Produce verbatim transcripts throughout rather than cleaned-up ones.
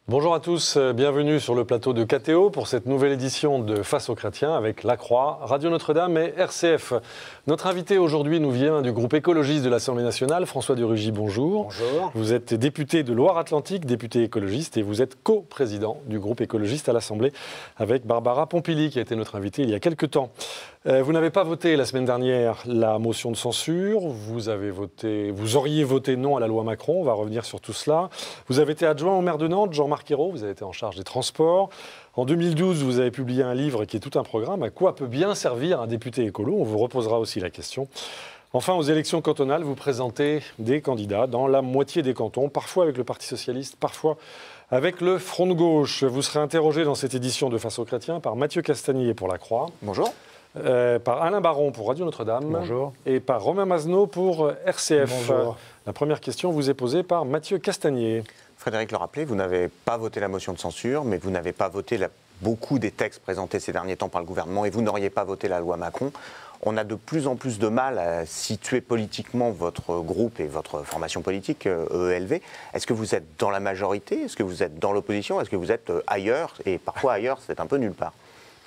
Bonjour à tous, bienvenue sur le plateau de K T O pour cette nouvelle édition de Face aux chrétiens avec La Croix, Radio Notre-Dame et R C F. Notre invité aujourd'hui nous vient du groupe écologiste de l'Assemblée nationale, François de Rugy, bonjour. Bonjour. Vous êtes député de Loire-Atlantique, député écologiste et vous êtes co-président du groupe écologiste à l'Assemblée avec Barbara Pompili qui a été notre invitée il y a quelques temps. Euh, vous n'avez pas voté la semaine dernière la motion de censure, vous, avez voté, vous auriez voté non à la loi Macron, on va revenir sur tout cela. Vous avez été adjoint au maire de Nantes, Jean-Marc Ayrault, vous avez été en charge des transports. En deux mille douze, vous avez publié un livre qui est tout un programme. À quoi peut bien servir un député écolo? On vous reposera aussi la question. Enfin, aux élections cantonales, vous présentez des candidats dans la moitié des cantons, parfois avec le Parti socialiste, parfois avec le Front de gauche. Vous serez interrogé dans cette édition de Face aux chrétiens par Mathieu Castagnier pour La Croix. Bonjour. Euh, par Alain Baron pour Radio Notre-Dame. Bonjour. Et par Romain Mazneau pour R C F. Bonjour. La première question vous est posée par Mathieu Castagnier. Frédéric le rappelait, vous n'avez pas voté la motion de censure, mais vous n'avez pas voté la, beaucoup des textes présentés ces derniers temps par le gouvernement et vous n'auriez pas voté la loi Macron. On a de plus en plus de mal à situer politiquement votre groupe et votre formation politique, E L V. Est-ce que vous êtes dans la majorité? Est-ce que vous êtes dans l'opposition? Est-ce que vous êtes ailleurs? Et parfois ailleurs, c'est un peu nulle part.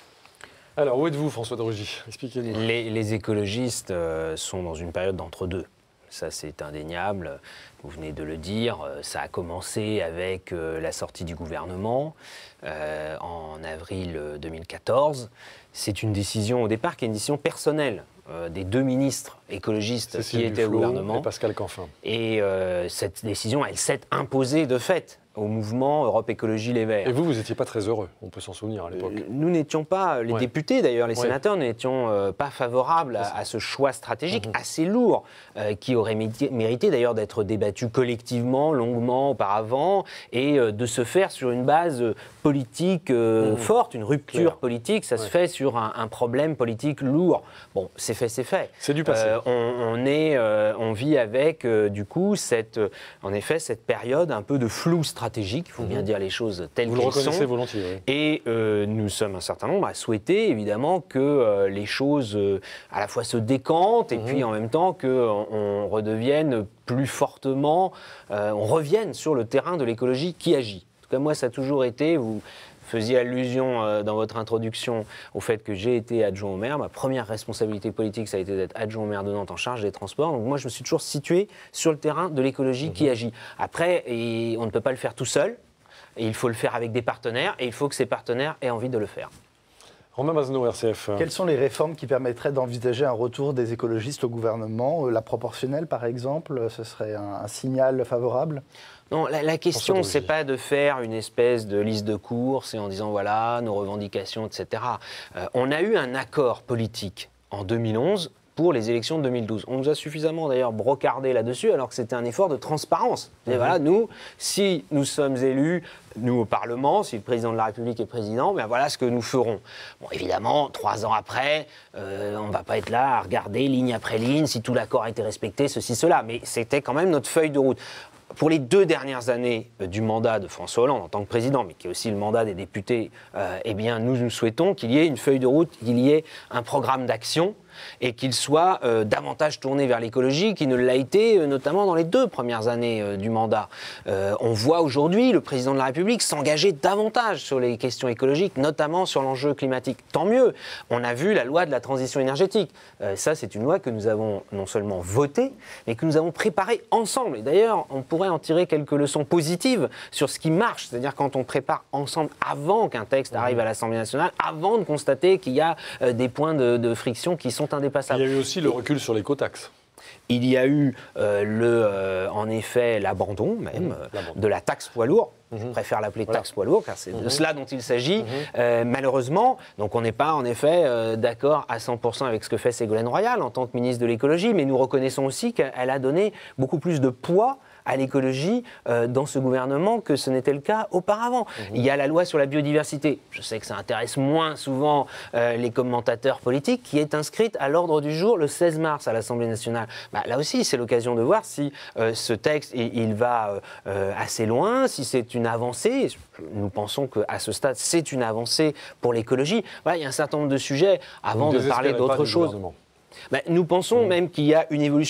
Alors, où êtes-vous, François de Rugy? Expliquez-nous. Les, les écologistes euh, sont dans une période d'entre-deux. Ça, c'est indéniable. Vous venez de le dire. Ça a commencé avec euh, la sortie du gouvernement euh, en avril deux mille quatorze. C'est une décision, au départ, qui est une décision personnelle euh, des deux ministres écologistes Cécile qui étaient Duflot au gouvernement. et Pascal Canfin. Et euh, cette décision, elle s'est imposée de fait au mouvement Europe Écologie Les Verts. Et vous, vous n'étiez pas très heureux, on peut s'en souvenir à l'époque. Euh, nous n'étions pas, les ouais. députés d'ailleurs, les ouais. sénateurs, n'étions euh, pas favorables à, à ce choix stratégique mmh. assez lourd, euh, qui aurait mérité d'ailleurs d'être débattu collectivement, longuement auparavant, et euh, de se faire sur une base politique euh, mmh. forte, une rupture Claire. politique, ça ouais. se fait sur un, un problème politique lourd. Bon, c'est fait, c'est fait. C'est du passé. Euh, on, on, est, euh, on vit avec, euh, du coup, cette, euh, en effet, cette période un peu de flou stratégique. stratégique, il faut mmh. bien dire les choses telles qu'elles sont. Vous le reconnaissez volontiers, oui. Et euh, nous sommes un certain nombre à souhaiter, évidemment, que euh, les choses euh, à la fois se décantent, et mmh. puis en même temps qu'on on redevienne plus fortement, euh, on revienne sur le terrain de l'écologie qui agit. En tout cas, moi, ça a toujours été... Vous, faisiez allusion euh, dans votre introduction au fait que j'ai été adjoint au maire. Ma première responsabilité politique, ça a été d'être adjoint au maire de Nantes en charge des transports. Donc moi, je me suis toujours situé sur le terrain de l'écologie mmh. qui agit. Après, et on ne peut pas le faire tout seul. Et il faut le faire avec des partenaires et il faut que ces partenaires aient envie de le faire. Romain Mazneau, R C F. Quelles sont les réformes qui permettraient d'envisager un retour des écologistes au gouvernement? La proportionnelle, par exemple, ce serait un, un signal favorable? Non, la, la question, c'est pas de faire une espèce de liste de courses et en disant voilà, nos revendications, et cetera. Euh, on a eu un accord politique en deux mille onze pour les élections de deux mille douze. On nous a suffisamment d'ailleurs brocardé là-dessus alors que c'était un effort de transparence. Et mmh. voilà, nous, si nous sommes élus, nous au Parlement, si le président de la République est président, ben voilà ce que nous ferons. Bon, évidemment, trois ans après, euh, on ne va pas être là à regarder ligne après ligne si tout l'accord a été respecté, ceci, cela. Mais c'était quand même notre feuille de route. Pour les deux dernières années euh, du mandat de François Hollande en tant que président, mais qui est aussi le mandat des députés, euh, eh bien, nous nous souhaitons qu'il y ait une feuille de route, qu'il y ait un programme d'action et qu'il soit euh, davantage tourné vers l'écologie qu'il ne l'a été, euh, notamment dans les deux premières années euh, du mandat. Euh, on voit aujourd'hui le président de la République s'engager davantage sur les questions écologiques, notamment sur l'enjeu climatique. Tant mieux. On a vu la loi de la transition énergétique. Euh, ça, c'est une loi que nous avons non seulement votée, mais que nous avons préparée ensemble. Et d'ailleurs, on pourrait en tirer quelques leçons positives sur ce qui marche. C'est-à-dire quand on prépare ensemble avant qu'un texte arrive à l'Assemblée nationale, avant de constater qu'il y a euh, des points de, de friction qui sont indépassables. Il y a eu aussi le recul sur l'écotaxe. Il y a eu, euh, le, euh, en effet, l'abandon même mmh, euh, de la taxe poids lourd. Mmh. Je préfère l'appeler voilà. taxe poids lourd, car c'est mmh. de cela dont il s'agit. Mmh. Euh, malheureusement, donc on n'est pas en effet euh, d'accord à cent pour cent avec ce que fait Ségolène Royal en tant que ministre de l'écologie, mais nous reconnaissons aussi qu'elle a donné beaucoup plus de poids à l'écologie euh, dans ce gouvernement que ce n'était le cas auparavant. Mmh. Il y a la loi sur la biodiversité. Je sais que ça intéresse moins souvent euh, les commentateurs politiques, qui est inscrite à l'ordre du jour le seize mars à l'Assemblée nationale. Bah, là aussi, c'est l'occasion de voir si euh, ce texte, il, il va euh, assez loin, si c'est une avancée. Nous pensons qu'à ce stade, c'est une avancée pour l'écologie. Voilà, il y a un certain nombre de sujets avant de parler d'autre chose. Ben, nous pensons mmh. même qu'il y a une évolution qui est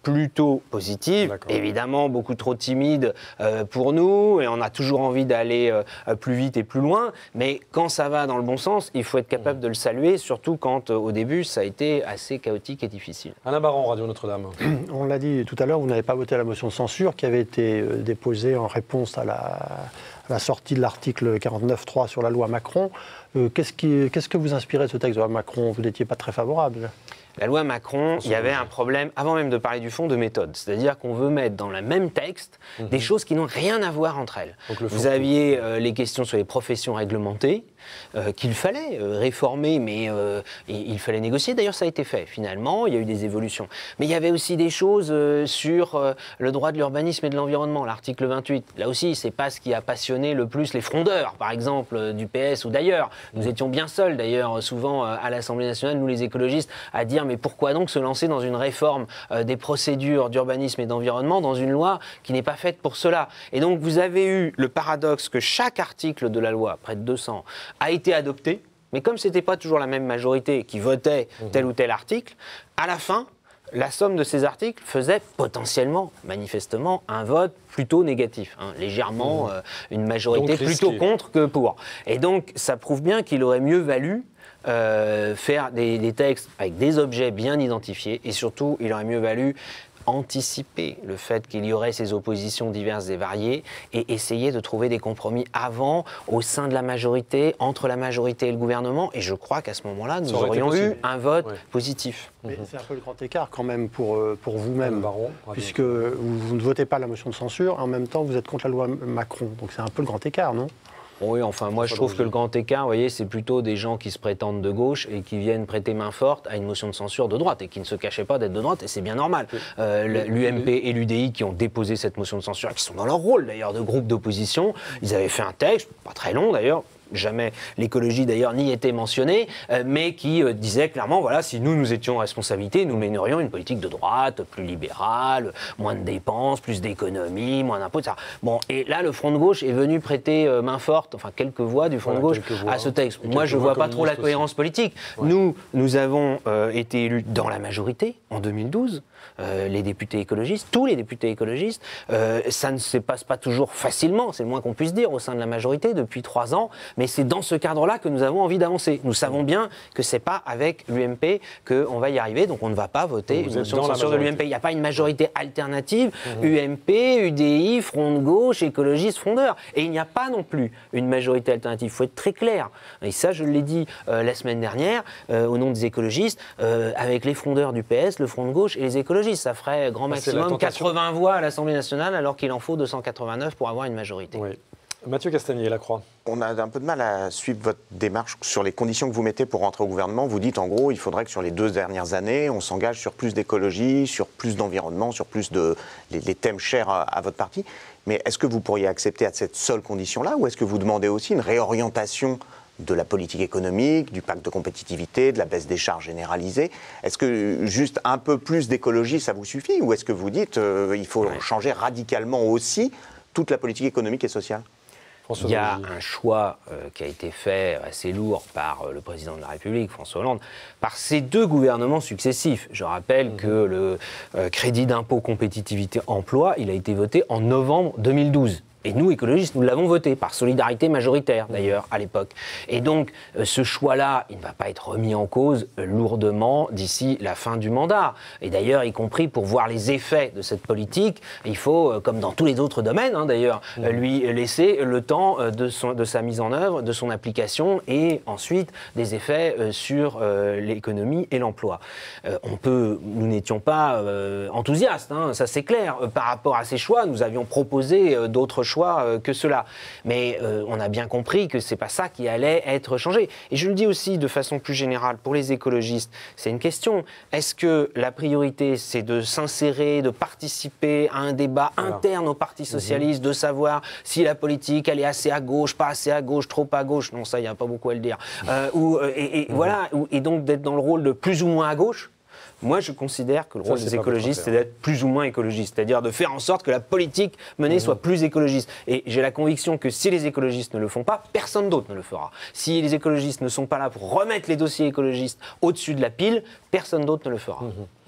plutôt positive, évidemment beaucoup trop timide euh, pour nous, et on a toujours envie d'aller euh, plus vite et plus loin, mais quand ça va dans le bon sens, il faut être capable de le saluer, surtout quand euh, au début ça a été assez chaotique et difficile. Alain Baron, Radio Notre-Dame. On l'a dit tout à l'heure, vous n'avez pas voté la motion de censure qui avait été euh, déposée en réponse à la, à la sortie de l'article quarante-neuf point trois sur la loi Macron. Euh, qu'est-ce, qui, qu'est-ce que vous inspirez de ce texte de loi Macron? Vous n'étiez pas très favorable. La loi Macron, il y avait un problème, avant même de parler du fond, de méthode. C'est-à-dire qu'on veut mettre dans le même texte mmh. des choses qui n'ont rien à voir entre elles. Vous aviez euh, les questions sur les professions réglementées, euh, qu'il fallait euh, réformer, mais euh, il fallait négocier. D'ailleurs, ça a été fait, finalement. Il y a eu des évolutions. Mais il y avait aussi des choses euh, sur euh, le droit de l'urbanisme et de l'environnement, l'article vingt-huit. Là aussi, c'est pas ce qui a passionné le plus les frondeurs, par exemple, euh, du P S ou d'ailleurs. Nous mmh. étions bien seuls, d'ailleurs, souvent euh, à l'Assemblée nationale, nous les écologistes, à dire mais pourquoi donc se lancer dans une réforme euh, des procédures d'urbanisme et d'environnement dans une loi qui n'est pas faite pour cela. Et donc vous avez eu le paradoxe que chaque article de la loi, près de deux cents, a été adopté, mais comme ce n'était pas toujours la même majorité qui votait tel ou tel article, à la fin, la somme de ces articles faisait potentiellement, manifestement, un vote plutôt négatif, hein, légèrement, euh, une majorité plutôt contre que pour. Et donc ça prouve bien qu'il aurait mieux valu Euh, faire des, des textes avec des objets bien identifiés et surtout, il aurait mieux valu anticiper le fait qu'il y aurait ces oppositions diverses et variées et essayer de trouver des compromis avant, au sein de la majorité, entre la majorité et le gouvernement. Et je crois qu'à ce moment-là, nous aurions eu un vote ouais. positif. Mais c'est un peu le grand écart quand même pour, pour vous-même, Baron, puisque vous, vous ne votez pas la motion de censure, en même temps vous êtes contre la loi Macron. Donc c'est un peu le grand écart, non ? Oui, enfin, moi, je trouve que le grand écart, vous voyez, c'est plutôt des gens qui se prétendent de gauche et qui viennent prêter main forte à une motion de censure de droite et qui ne se cachaient pas d'être de droite, et c'est bien normal. Euh, L'U M P et l'U D I qui ont déposé cette motion de censure, qui sont dans leur rôle, d'ailleurs, de groupe d'opposition, ils avaient fait un texte, pas très long, d'ailleurs, jamais l'écologie d'ailleurs n'y était mentionnée, euh, mais qui euh, disait clairement, voilà, si nous, nous étions en responsabilité, nous mènerions une politique de droite, plus libérale, moins de dépenses, plus d'économies, moins d'impôts, et cetera. Bon, et là, le Front de gauche est venu prêter euh, main forte, enfin quelques voix du Front voilà, de gauche voix, à ce texte. Moi, je ne vois pas trop la cohérence aussi. politique. Ouais. Nous, nous avons euh, été élus dans la majorité en deux mille douze, euh, les députés écologistes, tous les députés écologistes. Euh, ça ne se passe pas toujours facilement, c'est le moins qu'on puisse dire, au sein de la majorité depuis trois ans, mais c'est dans ce cadre-là que nous avons envie d'avancer. Nous savons bien que ce n'est pas avec l'U M P qu'on va y arriver, donc on ne va pas voter une motion de censure de l'U M P. Il n'y a pas une majorité alternative, mmh. U M P, U D I, Front de gauche, écologistes, frondeurs. Et il n'y a pas non plus une majorité alternative. Il faut être très clair. Et ça, je l'ai dit euh, la semaine dernière, euh, au nom des écologistes, euh, avec les frondeurs du P S, le Front de gauche et les écologistes. Ça ferait grand maximum quatre-vingts voix à l'Assemblée nationale, alors qu'il en faut deux cent quatre-vingt-neuf pour avoir une majorité. Oui. Mathieu Castagnier, La Croix. On a un peu de mal à suivre votre démarche sur les conditions que vous mettez pour rentrer au gouvernement. Vous dites en gros, il faudrait que sur les deux dernières années, on s'engage sur plus d'écologie, sur plus d'environnement, sur plus de les, les thèmes chers à, à votre parti. Mais est-ce que vous pourriez accepter à cette seule condition-là, ou est-ce que vous demandez aussi une réorientation de la politique économique, du pacte de compétitivité, de la baisse des charges généralisées? Est-ce que juste un peu plus d'écologie, ça vous suffit, ou est-ce que vous dites euh, il faut ouais. changer radicalement aussi toute la politique économique et sociale? Il y a un choix euh, qui a été fait assez lourd par euh, le président de la République, François Hollande, par ces deux gouvernements successifs. Je rappelle mmh. que le euh, crédit d'impôt compétitivité emploi, il a été voté en novembre deux mille douze. Et nous, écologistes, nous l'avons voté, par solidarité majoritaire d'ailleurs, à l'époque. Et donc, euh, ce choix-là, il ne va pas être remis en cause euh, lourdement d'ici la fin du mandat. Et d'ailleurs, y compris pour voir les effets de cette politique, il faut, euh, comme dans tous les autres domaines hein, d'ailleurs, mmh. euh, lui laisser le temps euh, de, son, de sa mise en œuvre, de son application, et ensuite des effets euh, sur euh, l'économie et l'emploi. Euh, on peut, nous n'étions pas euh, enthousiastes, hein, ça c'est clair. Euh, par rapport à ces choix, nous avions proposé euh, d'autres choix choix que cela. Mais euh, on a bien compris que c'est pas ça qui allait être changé. Et je le dis aussi de façon plus générale, pour les écologistes, c'est une question. Est-ce que la priorité, c'est de s'insérer, de participer à un débat Alors. interne au Parti Socialiste, mmh. de savoir si la politique, elle est assez à gauche, pas assez à gauche, trop à gauche, non, ça, il n'y a pas beaucoup à le dire. Euh, ou, et, et, mmh. voilà, et donc d'être dans le rôle de plus ou moins à gauche? Moi, je considère que le rôle Ça, des écologistes, c'est d'être plus ou moins écologiste, c'est-à-dire de faire en sorte que la politique menée mmh. soit plus écologiste. Et j'ai la conviction que si les écologistes ne le font pas, personne d'autre ne le fera. Si les écologistes ne sont pas là pour remettre les dossiers écologistes au-dessus de la pile, personne d'autre ne le fera. Mmh.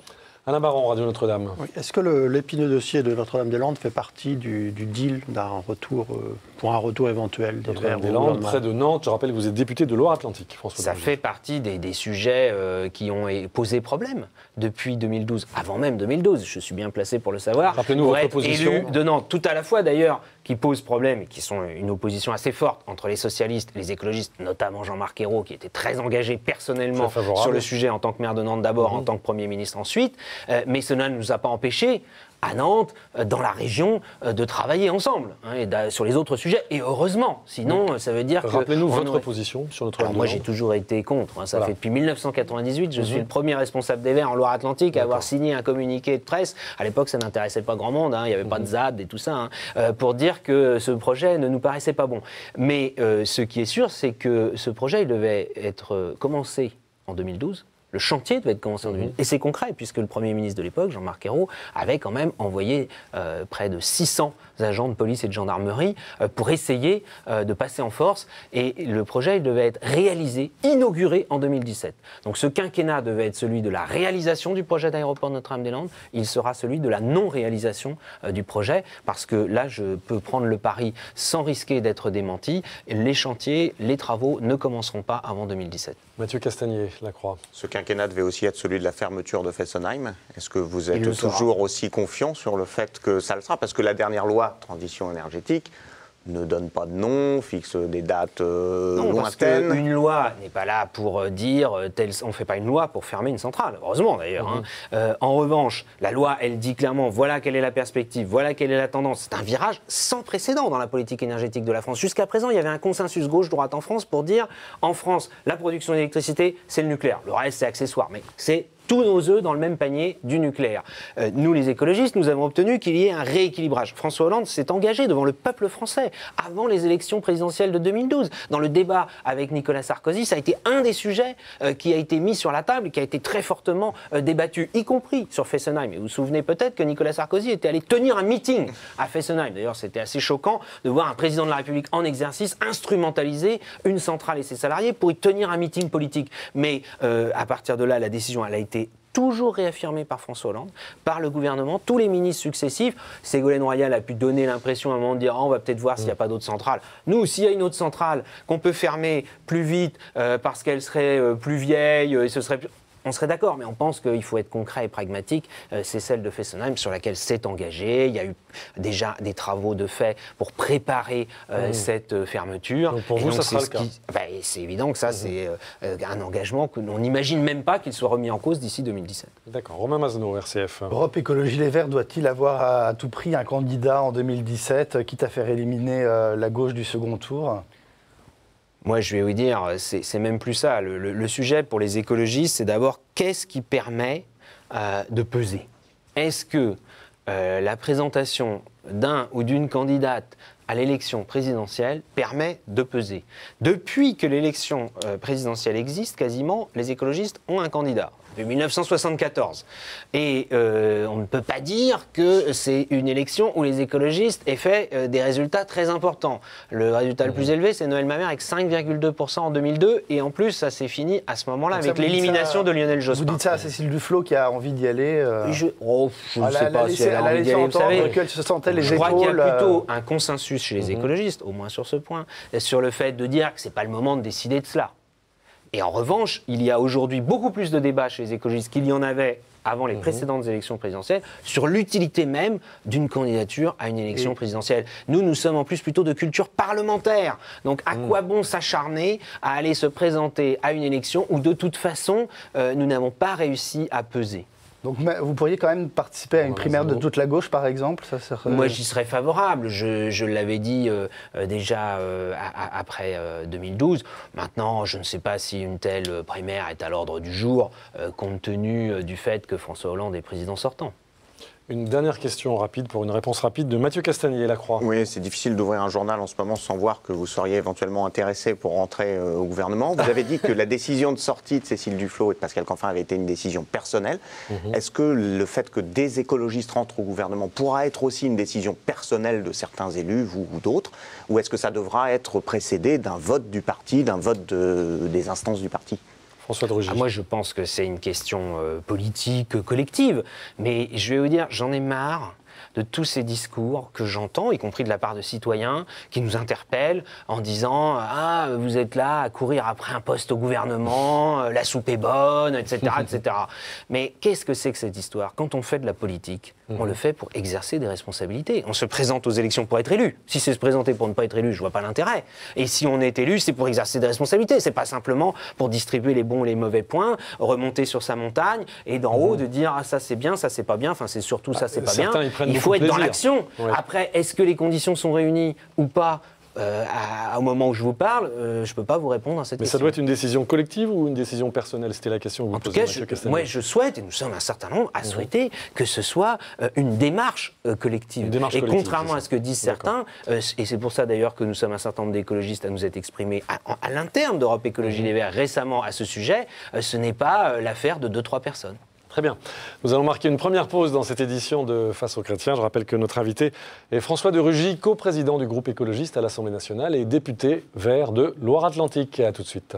Alain Baron, Radio Notre-Dame. Oui. Est-ce que l'épineux dossier de Notre-Dame-des-Landes fait partie du, du deal d'un retour, euh, pour un retour éventuel des Verts au Notre-Dame-des-Landes, près de Nantes. Je rappelle que vous êtes député de Loire-Atlantique, François. Ça David. fait partie des, des sujets euh, qui ont posé problème depuis deux mille douze, avant même deux mille douze, je suis bien placé pour le savoir. Rappelez-nous pour votre être position. élu de Nantes, tout à la fois d'ailleurs, qui posent problème et qui sont une opposition assez forte entre les socialistes et les écologistes, notamment Jean-Marc Ayrault, qui était très engagé personnellement très sur le sujet en tant que maire de Nantes d'abord, mmh. en tant que Premier ministre ensuite, euh, mais cela ne nous a pas empêchés à Nantes, dans la région, de travailler ensemble hein, et sur les autres sujets. Et heureusement, sinon, ça veut dire que... Rappelez-nous votre aurait... position sur Notre-Dame. Moi, j'ai toujours été contre. Hein, ça voilà. fait depuis mille neuf cent quatre-vingt-dix-huit, je mmh. suis le premier responsable des Verts en Loire-Atlantique à avoir signé un communiqué de presse. À l'époque, ça n'intéressait pas grand monde. Hein, il n'y avait mmh. pas de Z A D et tout ça, hein, euh, pour dire que ce projet ne nous paraissait pas bon. Mais euh, ce qui est sûr, c'est que ce projet, il devait être euh, commencé en deux mille douze. Le chantier devait être commencé en deux mille douze. Et c'est concret, puisque le Premier ministre de l'époque, Jean-Marc Ayrault, avait quand même envoyé euh, près de six cents agents de police et de gendarmerie euh, pour essayer euh, de passer en force. Et le projet il devait être réalisé, inauguré en deux mille dix-sept. Donc ce quinquennat devait être celui de la réalisation du projet d'aéroport Notre-Dame-des-Landes. Il sera celui de la non-réalisation euh, du projet, parce que là, je peux prendre le pari sans risquer d'être démenti. Les chantiers, les travaux ne commenceront pas avant deux mille dix-sept. Mathieu Castagnier, La Croix. Ce quinquennat devait aussi être celui de la fermeture de Fessenheim. Est-ce que vous êtes toujours aussi confiant sur le fait que ça le sera? Parce que la dernière loi transition énergétique ne donne pas de nom, fixe des dates euh, non, lointaines. Parce qu'une loi n'est pas là pour dire, tel, on ne fait pas une loi pour fermer une centrale, heureusement d'ailleurs. Mmh. Hein. Euh, en revanche, la loi, elle dit clairement, voilà quelle est la perspective, voilà quelle est la tendance. C'est un virage sans précédent dans la politique énergétique de la France. Jusqu'à présent, il y avait un consensus gauche-droite en France pour dire, en France, la production d'électricité, c'est le nucléaire. Le reste, c'est accessoire, mais c'est tous nos œufs dans le même panier du nucléaire. Euh, nous, les écologistes, nous avons obtenu qu'il y ait un rééquilibrage. François Hollande s'est engagé devant le peuple français avant les élections présidentielles de deux mille douze. Dans le débat avec Nicolas Sarkozy, ça a été un des sujets euh, qui a été mis sur la table, qui a été très fortement euh, débattu, y compris sur Fessenheim. Et vous vous souvenez peut-être que Nicolas Sarkozy était allé tenir un meeting à Fessenheim. D'ailleurs, c'était assez choquant de voir un président de la République en exercice instrumentaliser une centrale et ses salariés pour y tenir un meeting politique. Mais euh, à partir de là, la décision, elle a été toujours réaffirmé par François Hollande, par le gouvernement, tous les ministres successifs. Ségolène Royal a pu donner l'impression à un moment de dire oh, on va peut-être voir s'il n'y a pas d'autres centrales. Nous, s'il y a une autre centrale qu'on peut fermer plus vite euh, parce qu'elle serait euh, plus vieille, euh, et ce serait plus... on serait d'accord, mais on pense qu'il faut être concret et pragmatique. Euh, c'est celle de Fessenheim sur laquelle c'est engagé. Il y a eu déjà des travaux de fait pour préparer euh, mmh. cette euh, fermeture. Donc pour et vous, donc, ça sera le cas qui... bah, C'est évident que ça, mmh. c'est euh, un engagement que l'on n'imagine même pas qu'il soit remis en cause d'ici deux mille dix-sept. D'accord. Romain Mazenot, R C F. Europe Écologie Les Verts doit-il avoir à, à tout prix un candidat en deux mille dix-sept, quitte à faire éliminer euh, la gauche du second tour ? Moi, je vais vous dire, c'est même plus ça. Le, le, le sujet pour les écologistes, c'est d'abord qu'est-ce qui permet euh, de peser. Est-ce que euh, la présentation d'un ou d'une candidate à l'élection présidentielle permet de peser? Depuis que l'élection euh, présidentielle existe, quasiment, les écologistes ont un candidat. De mille neuf cent soixante-quatorze. Et euh, on ne peut pas dire que c'est une élection où les écologistes aient fait euh, des résultats très importants. Le résultat mmh. le plus élevé, c'est Noël Mamère avec cinq virgule deux pour cent en deux mille deux. Et en plus, ça s'est fini à ce moment-là avec l'élimination de Lionel Jospin. Vous dites ça à Cécile Duflot qui a envie d'y aller euh... Je oh, ne sais pas laissé, si elle a envie d'y aller. Vous savez, qu'elle se sentait les je épaules, crois qu'il y a plutôt euh... un consensus chez les mmh. écologistes, au moins sur ce point, sur le fait de dire que ce n'est pas le moment de décider de cela. Et en revanche, il y a aujourd'hui beaucoup plus de débats chez les écologistes qu'il y en avait avant les mmh. précédentes élections présidentielles sur l'utilité même d'une candidature à une élection mmh. présidentielle. Nous, nous sommes en plus plutôt de culture parlementaire. Donc à mmh. quoi bon s'acharner à aller se présenter à une élection où de toute façon, euh, nous n'avons pas réussi à peser? Donc vous pourriez quand même participer à une primaire de toute la gauche, par exemple? Ça serait... Moi, j'y serais favorable. Je, je l'avais dit euh, déjà euh, à, à, après euh, deux mille douze. Maintenant, je ne sais pas si une telle primaire est à l'ordre du jour, euh, compte tenu euh, du fait que François Hollande est président sortant. Une dernière question rapide pour une réponse rapide de Mathieu Castagnier, La Croix. Oui, c'est difficile d'ouvrir un journal en ce moment sans voir que vous seriez éventuellement intéressé pour rentrer euh, au gouvernement. Vous avez dit que la décision de sortie de Cécile Duflot et de Pascal Canfin avait été une décision personnelle. Mmh. Est-ce que le fait que des écologistes rentrent au gouvernement pourra être aussi une décision personnelle de certains élus, vous ou d'autres? Ou est-ce que ça devra être précédé d'un vote du parti, d'un vote de, des instances du parti? François de Rugy. Ah, moi, je pense que c'est une question euh, politique, collective. Mais je vais vous dire, j'en ai marre de tous ces discours que j'entends, y compris de la part de citoyens, qui nous interpellent en disant « Ah, vous êtes là à courir après un poste au gouvernement, la soupe est bonne, et cetera et cetera » Mais qu'est-ce que c'est que cette histoire? Quand on fait de la politique, mmh. on le fait pour exercer des responsabilités. On se présente aux élections pour être élu. Si c'est se présenter pour ne pas être élu, je ne vois pas l'intérêt. Et si on est élu, c'est pour exercer des responsabilités. C'est pas simplement pour distribuer les bons et les mauvais points, remonter sur sa montagne et d'en mmh. haut de dire « Ah, ça c'est bien, ça c'est pas bien », enfin c'est surtout ça c'est pas bien. Il faut être dans l'action. Ouais. Après, est-ce que les conditions sont réunies ou pas euh, à, au moment où je vous parle, euh, je ne peux pas vous répondre à cette Mais question. Mais ça doit être une décision collective ou une décision personnelle? C'était la question que vous en posiez, tout cas, je, moi je souhaite, et nous sommes un certain nombre à mmh. souhaiter, que ce soit euh, une démarche euh, collective. Une démarche et collective, contrairement à ce que disent certains, euh, et c'est pour ça d'ailleurs que nous sommes un certain nombre d'écologistes à nous être exprimés à, à l'interne d'Europe Écologie mmh. Les Verts récemment à ce sujet, euh, ce n'est pas euh, l'affaire de deux, trois personnes. Très bien. Nous allons marquer une première pause dans cette édition de Face aux Chrétiens. Je rappelle que notre invité est François de Rugy, coprésident du groupe écologiste à l'Assemblée nationale et député vert de Loire-Atlantique. À tout de suite.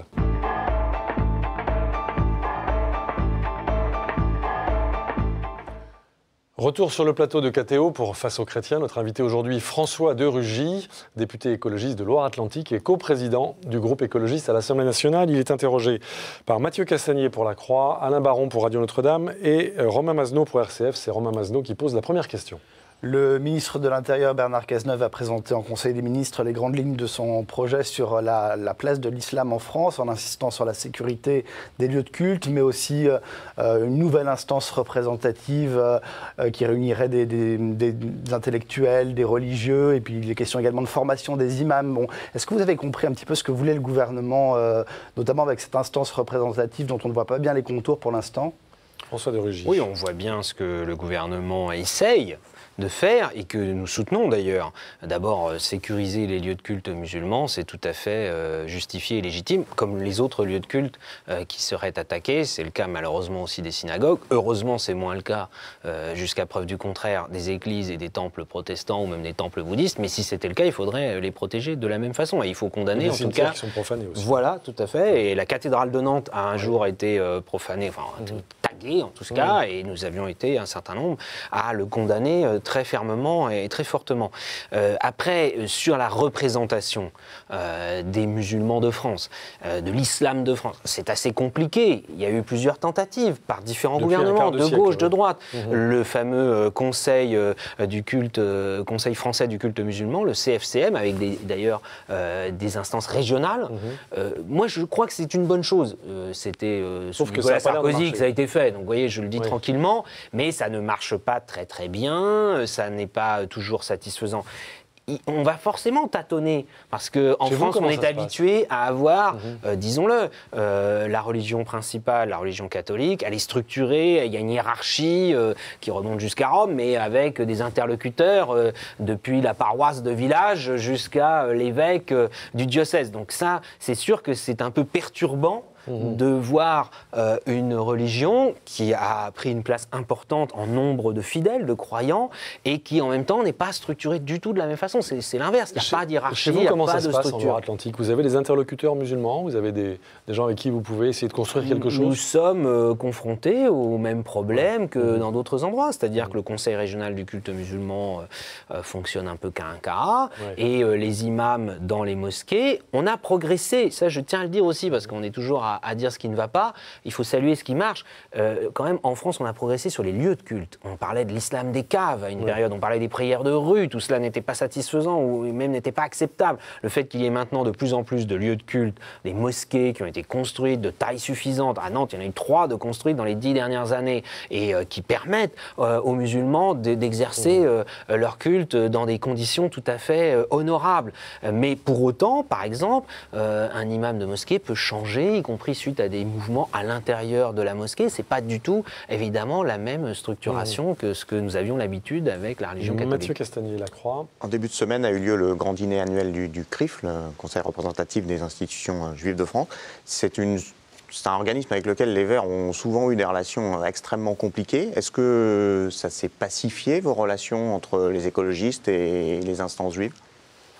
Retour sur le plateau de K T O pour Face aux Chrétiens. Notre invité aujourd'hui, François de Rugy, député écologiste de Loire-Atlantique et coprésident du groupe écologiste à l'Assemblée nationale. Il est interrogé par Mathieu Castagnier pour La Croix, Alain Baron pour Radio Notre-Dame et Romain Mazenot pour R C F. C'est Romain Mazenot qui pose la première question. Le ministre de l'Intérieur, Bernard Cazeneuve, a présenté en Conseil des ministres les grandes lignes de son projet sur la, la place de l'islam en France, en insistant sur la sécurité des lieux de culte, mais aussi euh, une nouvelle instance représentative euh, qui réunirait des, des, des intellectuels, des religieux, et puis les questions également de formation des imams. Bon, est-ce que vous avez compris un petit peu ce que voulait le gouvernement, euh, notamment avec cette instance représentative dont on ne voit pas bien les contours pour l'instant? François de Rugy. Oui, on voit bien ce que le gouvernement essaye de faire et que nous soutenons d'ailleurs. D'abord, euh, sécuriser les lieux de culte musulmans, c'est tout à fait euh, justifié et légitime, comme les autres lieux de culte euh, qui seraient attaqués. C'est le cas malheureusement aussi des synagogues. Heureusement, c'est moins le cas, euh, jusqu'à preuve du contraire, des églises et des temples protestants ou même des temples bouddhistes. Mais si c'était le cas, il faudrait les protéger de la même façon. Et il faut condamner, en tout cas... qui sont profanés aussi. Voilà, tout à fait. Et la cathédrale de Nantes a un ouais. jour été euh, profanée, enfin, mmh. taguée en tout cas, mmh. et nous avions été un certain nombre à le condamner euh, très fermement et très fortement. Euh, après, sur la représentation euh, des musulmans de France, euh, de l'islam de France, c'est assez compliqué. Il y a eu plusieurs tentatives par différents Depuis gouvernements, de, de siècle, gauche, ouais. de droite. Mmh. Le fameux euh, conseil euh, du culte, euh, Conseil français du culte musulman, le C F C M, avec d'ailleurs euh, des instances régionales. Mmh. Euh, moi, je crois que c'est une bonne chose. Euh, C'était euh, sous Nicolas Sarkozy que ça a été fait. Donc, vous voyez, je le dis oui. tranquillement, mais ça ne marche pas très très bien. Ça n'est pas toujours satisfaisant. On va forcément tâtonner, parce qu'en France, on est habitué à avoir, mmh. euh, disons-le, euh, la religion principale, la religion catholique, elle est structurée, il y a une hiérarchie euh, qui remonte jusqu'à Rome, mais avec des interlocuteurs euh, depuis la paroisse de village jusqu'à l'évêque euh, du diocèse. Donc ça, c'est sûr que c'est un peu perturbant Mmh. de voir euh, une religion qui a pris une place importante en nombre de fidèles, de croyants, et qui en même temps n'est pas structurée du tout de la même façon. C'est l'inverse, il n'y a Chez, pas d'hierarchie, il n'y a comment pas ça de se passe structure. En Loire-Atlantique, vous avez des interlocuteurs musulmans, vous avez des, des gens avec qui vous pouvez essayer de construire quelque chose? Nous sommes euh, confrontés aux mêmes problèmes que mmh. dans d'autres endroits, c'est-à-dire mmh. que le Conseil régional du culte musulman euh, fonctionne un peu qu'à un cas, ouais. et euh, les imams dans les mosquées, on a progressé, ça je tiens à le dire aussi, parce qu'on est toujours à à dire ce qui ne va pas, il faut saluer ce qui marche. Euh, quand même, en France, on a progressé sur les lieux de culte. On parlait de l'islam des caves à une ouais. période, on parlait des prières de rue, tout cela n'était pas satisfaisant ou même n'était pas acceptable. Le fait qu'il y ait maintenant de plus en plus de lieux de culte, des mosquées qui ont été construites de taille suffisante, à Nantes, il y en a eu trois de construites dans les dix dernières années, et euh, qui permettent euh, aux musulmans d'exercer mmh. euh, leur culte dans des conditions tout à fait euh, honorables. Mais pour autant, par exemple, euh, un imam de mosquée peut changer, y compris suite à des mouvements à l'intérieur de la mosquée. C'est pas du tout, évidemment, la même structuration mmh. que ce que nous avions l'habitude avec la religion catholique. Mathieu Castagnier, La Croix. En début de semaine a eu lieu le grand dîner annuel du, du C R I F, le Conseil représentatif des institutions juives de France. C'est une... C'est un organisme avec lequel les Verts ont souvent eu des relations extrêmement compliquées. Est-ce que ça s'est pacifié, vos relations entre les écologistes et les instances juives ?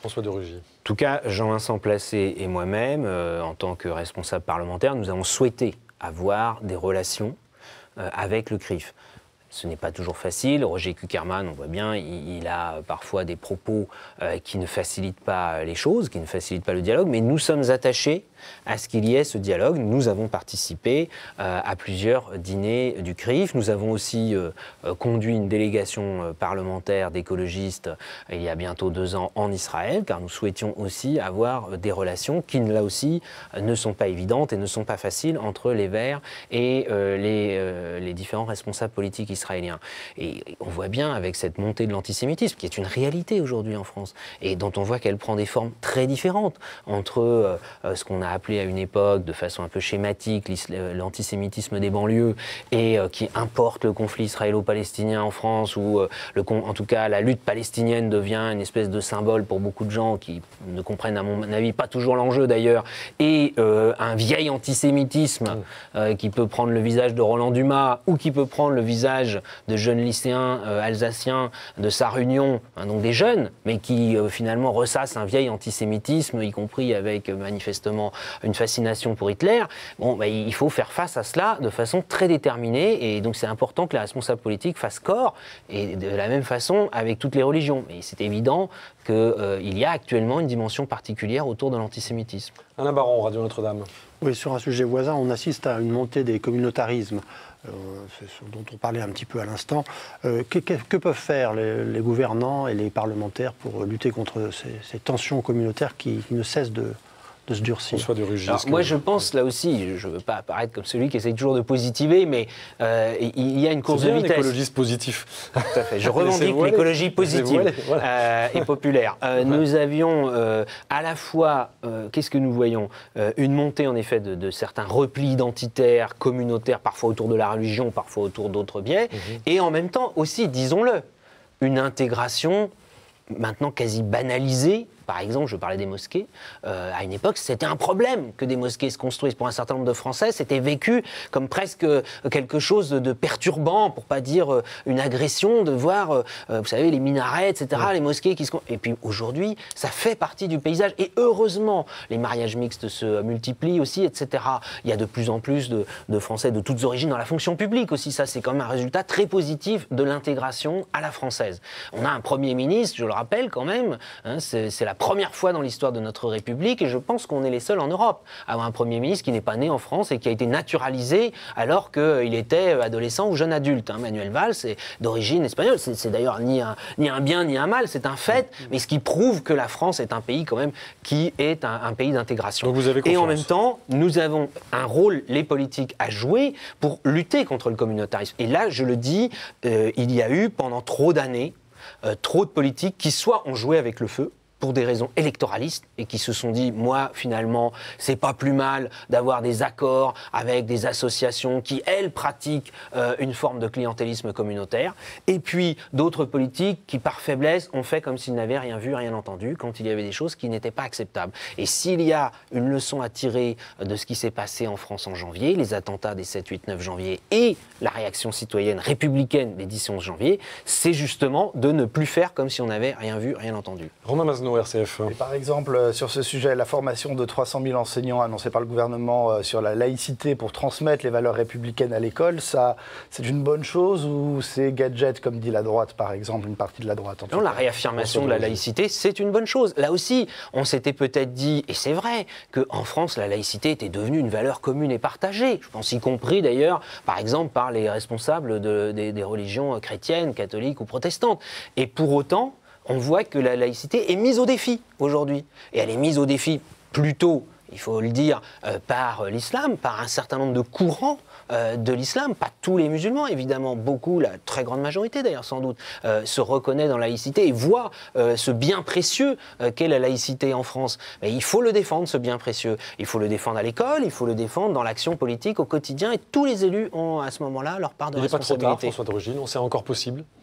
François de Rugy. En tout cas, Jean-Vincent Placé et moi-même, euh, en tant que responsable parlementaire, nous avons souhaité avoir des relations euh, avec le C R I F. Ce n'est pas toujours facile. Roger Kuckerman, on voit bien, il, il a parfois des propos euh, qui ne facilitent pas les choses, qui ne facilitent pas le dialogue, mais nous sommes attachés à ce qu'il y ait ce dialogue. Nous avons participé euh, à plusieurs dîners du C R I F. Nous avons aussi euh, conduit une délégation euh, parlementaire d'écologistes euh, il y a bientôt deux ans en Israël, car nous souhaitions aussi avoir euh, des relations qui, là aussi, euh, ne sont pas évidentes et ne sont pas faciles entre les Verts et euh, les, euh, les différents responsables politiques israéliens. Et on voit bien avec cette montée de l'antisémitisme, qui est une réalité aujourd'hui en France, et dont on voit qu'elle prend des formes très différentes entre euh, ce qu'on a appelé à une époque, de façon un peu schématique, l'antisémitisme des banlieues, et euh, qui importe le conflit israélo-palestinien en France, où euh, le, en tout cas la lutte palestinienne devient une espèce de symbole pour beaucoup de gens qui ne comprennent à mon avis pas toujours l'enjeu d'ailleurs, et euh, un vieil antisémitisme euh, qui peut prendre le visage de Roland Dumas, ou qui peut prendre le visage de jeunes lycéens euh, alsaciens de Sarre-Union, hein, donc des jeunes, mais qui euh, finalement ressassent un vieil antisémitisme, y compris avec euh, manifestement une fascination pour Hitler. Bon, bah, il faut faire face à cela de façon très déterminée, et donc c'est important que les responsables politiques fassent corps, et de la même façon avec toutes les religions. Mais c'est évident qu'il euh, y a actuellement une dimension particulière autour de l'antisémitisme. Alain Baron, Radio Notre-Dame. Oui, sur un sujet voisin, on assiste à une montée des communautarismes. Euh, c'est ce dont on parlait un petit peu à l'instant. Euh, que, que, que peuvent faire les, les gouvernants et les parlementaires pour lutter contre ces, ces tensions communautaires qui, qui ne cessent de, de se durcir? François de Rugy. Alors, moi, je pense là aussi, je ne veux pas apparaître comme celui qui essaye toujours de positiver, mais euh, il y a une course de vitesse. C'est un écologiste positif. Tout à fait. Je revendique l'écologie positive voilé, voilà. euh, et populaire. Euh, ouais. Nous avions euh, à la fois, euh, qu'est-ce que nous voyons euh, une montée en effet de, de certains replis identitaires, communautaires, parfois autour de la religion, parfois autour d'autres biais, mm-hmm. et en même temps aussi, disons-le, une intégration maintenant quasi banalisée. Par exemple, je parlais des mosquées. Euh, à une époque, c'était un problème que des mosquées se construisent. Pour un certain nombre de Français, c'était vécu comme presque quelque chose de perturbant, pour pas dire une agression, de voir, euh, vous savez, les minarets, et cetera, ouais. les mosquées qui se... Et puis aujourd'hui, ça fait partie du paysage. Et heureusement, les mariages mixtes se multiplient aussi, et cetera. Il y a de plus en plus de, de Français de toutes origines dans la fonction publique aussi. Ça, c'est quand même un résultat très positif de l'intégration à la française. On a un Premier ministre, je le rappelle quand même, hein, c'est la première fois dans l'histoire de notre République, et je pense qu'on est les seuls en Europe à avoir un Premier ministre qui n'est pas né en France et qui a été naturalisé alors qu'il était adolescent ou jeune adulte. Hein. Manuel Valls est d'origine espagnole. C'est d'ailleurs ni un, ni un bien ni un mal, c'est un fait, mais ce qui prouve que la France est un pays quand même qui est un, un pays d'intégration. Et en même temps, nous avons un rôle, les politiques, à jouer pour lutter contre le communautarisme. Et là, je le dis, euh, il y a eu pendant trop d'années euh, trop de politiques qui soit ont joué avec le feu, pour des raisons électoralistes, et qui se sont dit, moi, finalement, c'est pas plus mal d'avoir des accords avec des associations qui, elles, pratiquent euh, une forme de clientélisme communautaire, et puis d'autres politiques qui, par faiblesse, ont fait comme s'ils n'avaient rien vu, rien entendu, quand il y avait des choses qui n'étaient pas acceptables. Et s'il y a une leçon à tirer de ce qui s'est passé en France en janvier, les attentats des sept, huit, neuf janvier, et la réaction citoyenne républicaine des dix et onze janvier, c'est justement de ne plus faire comme si on n'avait rien vu, rien entendu. Romain Masneau, R C F. Et par exemple, sur ce sujet, la formation de trois cent mille enseignants annoncée par le gouvernement sur la laïcité pour transmettre les valeurs républicaines à l'école, ça, c'est une bonne chose ou c'est gadget, comme dit la droite, par exemple, une partie de la droite? Non, la réaffirmation de la laïcité, c'est une bonne chose. Là aussi, on s'était peut-être dit, et c'est vrai, qu'en France, la laïcité était devenue une valeur commune et partagée. Je pense y compris, d'ailleurs, par exemple, par les responsables de, des, des religions chrétiennes, catholiques ou protestantes. Et pour autant, on voit que la laïcité est mise au défi aujourd'hui. Et elle est mise au défi plutôt, il faut le dire, euh, par l'islam, par un certain nombre de courants euh, de l'islam, pas tous les musulmans, évidemment, beaucoup, la très grande majorité d'ailleurs sans doute, euh, se reconnaît dans la laïcité et voit euh, ce bien précieux euh, qu'est la laïcité en France. Mais il faut le défendre, ce bien précieux. Il faut le défendre à l'école, il faut le défendre dans l'action politique au quotidien, et tous les élus ont à ce moment-là leur part de responsabilité. Il n'est pas trop tard, responsabilité. François de Rugy, non, c'est encore possible?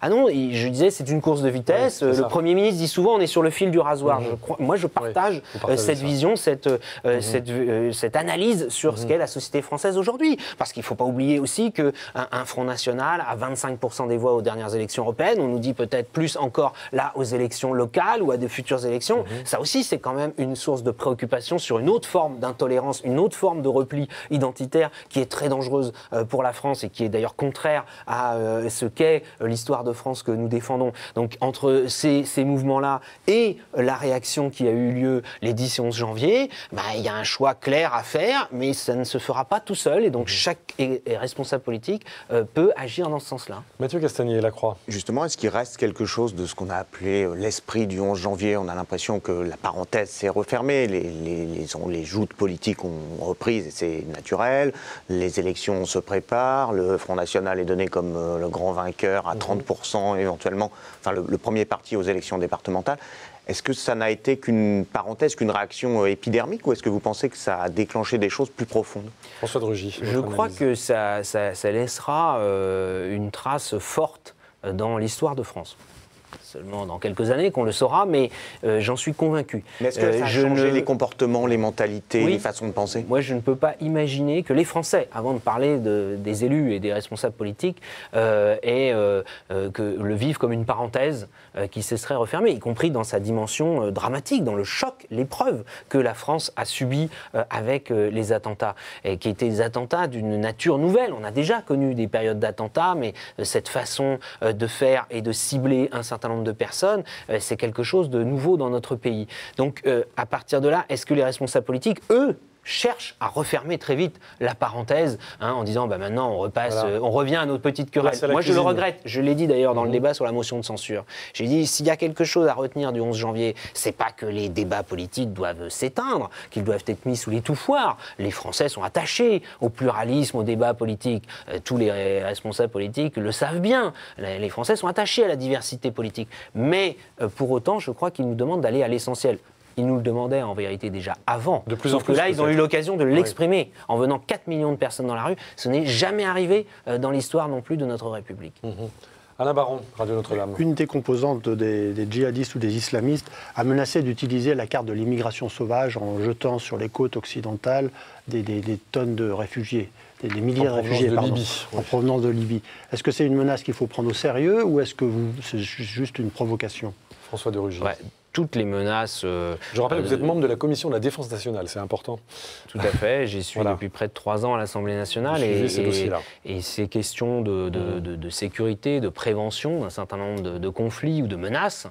Ah non, je disais, c'est une course de vitesse. Oui, le ça. Premier ministre dit souvent, on est sur le fil du rasoir. Mmh. Je crois, moi, je partage oui, cette ça. vision, cette, euh, mmh. cette, euh, cette analyse sur mmh. ce qu'est la société française aujourd'hui. Parce qu'il ne faut pas oublier aussi qu'un un Front National a vingt-cinq pour cent des voix aux dernières élections européennes. On nous dit peut-être plus encore là aux élections locales ou à de futures élections. Mmh. Ça aussi, c'est quand même une source de préoccupation sur une autre forme d'intolérance, une autre forme de repli identitaire qui est très dangereuse euh, pour la France et qui est d'ailleurs contraire à euh, ce qu'est euh, l'histoire de France que nous défendons. Donc entre ces, ces mouvements-là et euh, la réaction qui a eu lieu les dix et onze janvier, bah, il y a un choix clair à faire, mais ça ne se fera pas tout seul et donc chaque et, et responsable politique euh, peut agir dans ce sens-là. Mathieu Castagnier, Lacroix. Justement, est-ce qu'il reste quelque chose de ce qu'on a appelé euh, l'esprit du onze janvier? On a l'impression que la parenthèse s'est refermée, les, les, les, les joutes politiques ont repris, et c'est naturel, les élections se préparent, le Front National est donné comme euh, le grand vainqueur à trente pour cent éventuellement, enfin le, le premier parti aux élections départementales. Est-ce que ça n'a été qu'une parenthèse, qu'une réaction épidermique, ou est-ce que vous pensez que ça a déclenché des choses plus profondes? François de Rugy. Je crois que ça, ça, ça laissera euh, une trace forte dans l'histoire de France. Seulement dans quelques années qu'on le saura, mais euh, j'en suis convaincu. Mais est-ce que ça a euh, je changé ne... les comportements, les mentalités, oui. les façons de penser? Moi, je ne peux pas imaginer que les Français, avant de parler de, des élus et des responsables politiques, euh, aient, euh, euh, que le vivent comme une parenthèse euh, qui se serait refermée, y compris dans sa dimension euh, dramatique, dans le choc, l'épreuve que la France a subie euh, avec euh, les attentats, et qui étaient des attentats d'une nature nouvelle. On a déjà connu des périodes d'attentats, mais euh, cette façon euh, de faire et de cibler un certain nombre de personnes, euh, c'est quelque chose de nouveau dans notre pays. Donc, euh, à partir de là, est-ce que les responsables politiques, eux, cherchent à refermer très vite la parenthèse hein, en disant bah, maintenant on repasse, voilà. euh, on revient à notre petite querelle. Moi je le regrette, je l'ai dit d'ailleurs dans mmh. le débat sur la motion de censure. J'ai dit s'il y a quelque chose à retenir du onze janvier, c'est pas que les débats politiques doivent s'éteindre, qu'ils doivent être mis sous l'étouffoir. Les Français sont attachés au pluralisme, au débat politique. Euh, tous les responsables politiques le savent bien. Les Français sont attachés à la diversité politique. Mais euh, pour autant, je crois qu'ils nous demandent d'aller à l'essentiel. Ils nous le demandaient en vérité déjà avant. De plus Sauf en plus, que là, ils ont eu l'occasion de l'exprimer oui. en venant quatre millions de personnes dans la rue. Ce n'est jamais arrivé dans l'histoire non plus de notre République. Mmh. Alain Baron, Radio Notre-Dame. Une des composantes des, des djihadistes ou des islamistes a menacé d'utiliser la carte de l'immigration sauvage en jetant sur les côtes occidentales des, des, des tonnes de réfugiés. Des, des milliers de réfugiés de pardon, Libye, en oui. provenance de Libye. Est-ce que c'est une menace qu'il faut prendre au sérieux ou est-ce que c'est juste une provocation? François de Rugy. Ouais. Toutes les menaces... Euh, Je rappelle que vous euh, êtes membre de la Commission de la Défense nationale, c'est important. Tout à fait, j'y suis voilà. depuis près de trois ans à l'Assemblée nationale. Et, ces et, et ces questions de, de, mmh. de, de sécurité, de prévention d'un certain nombre de, de conflits ou de menaces,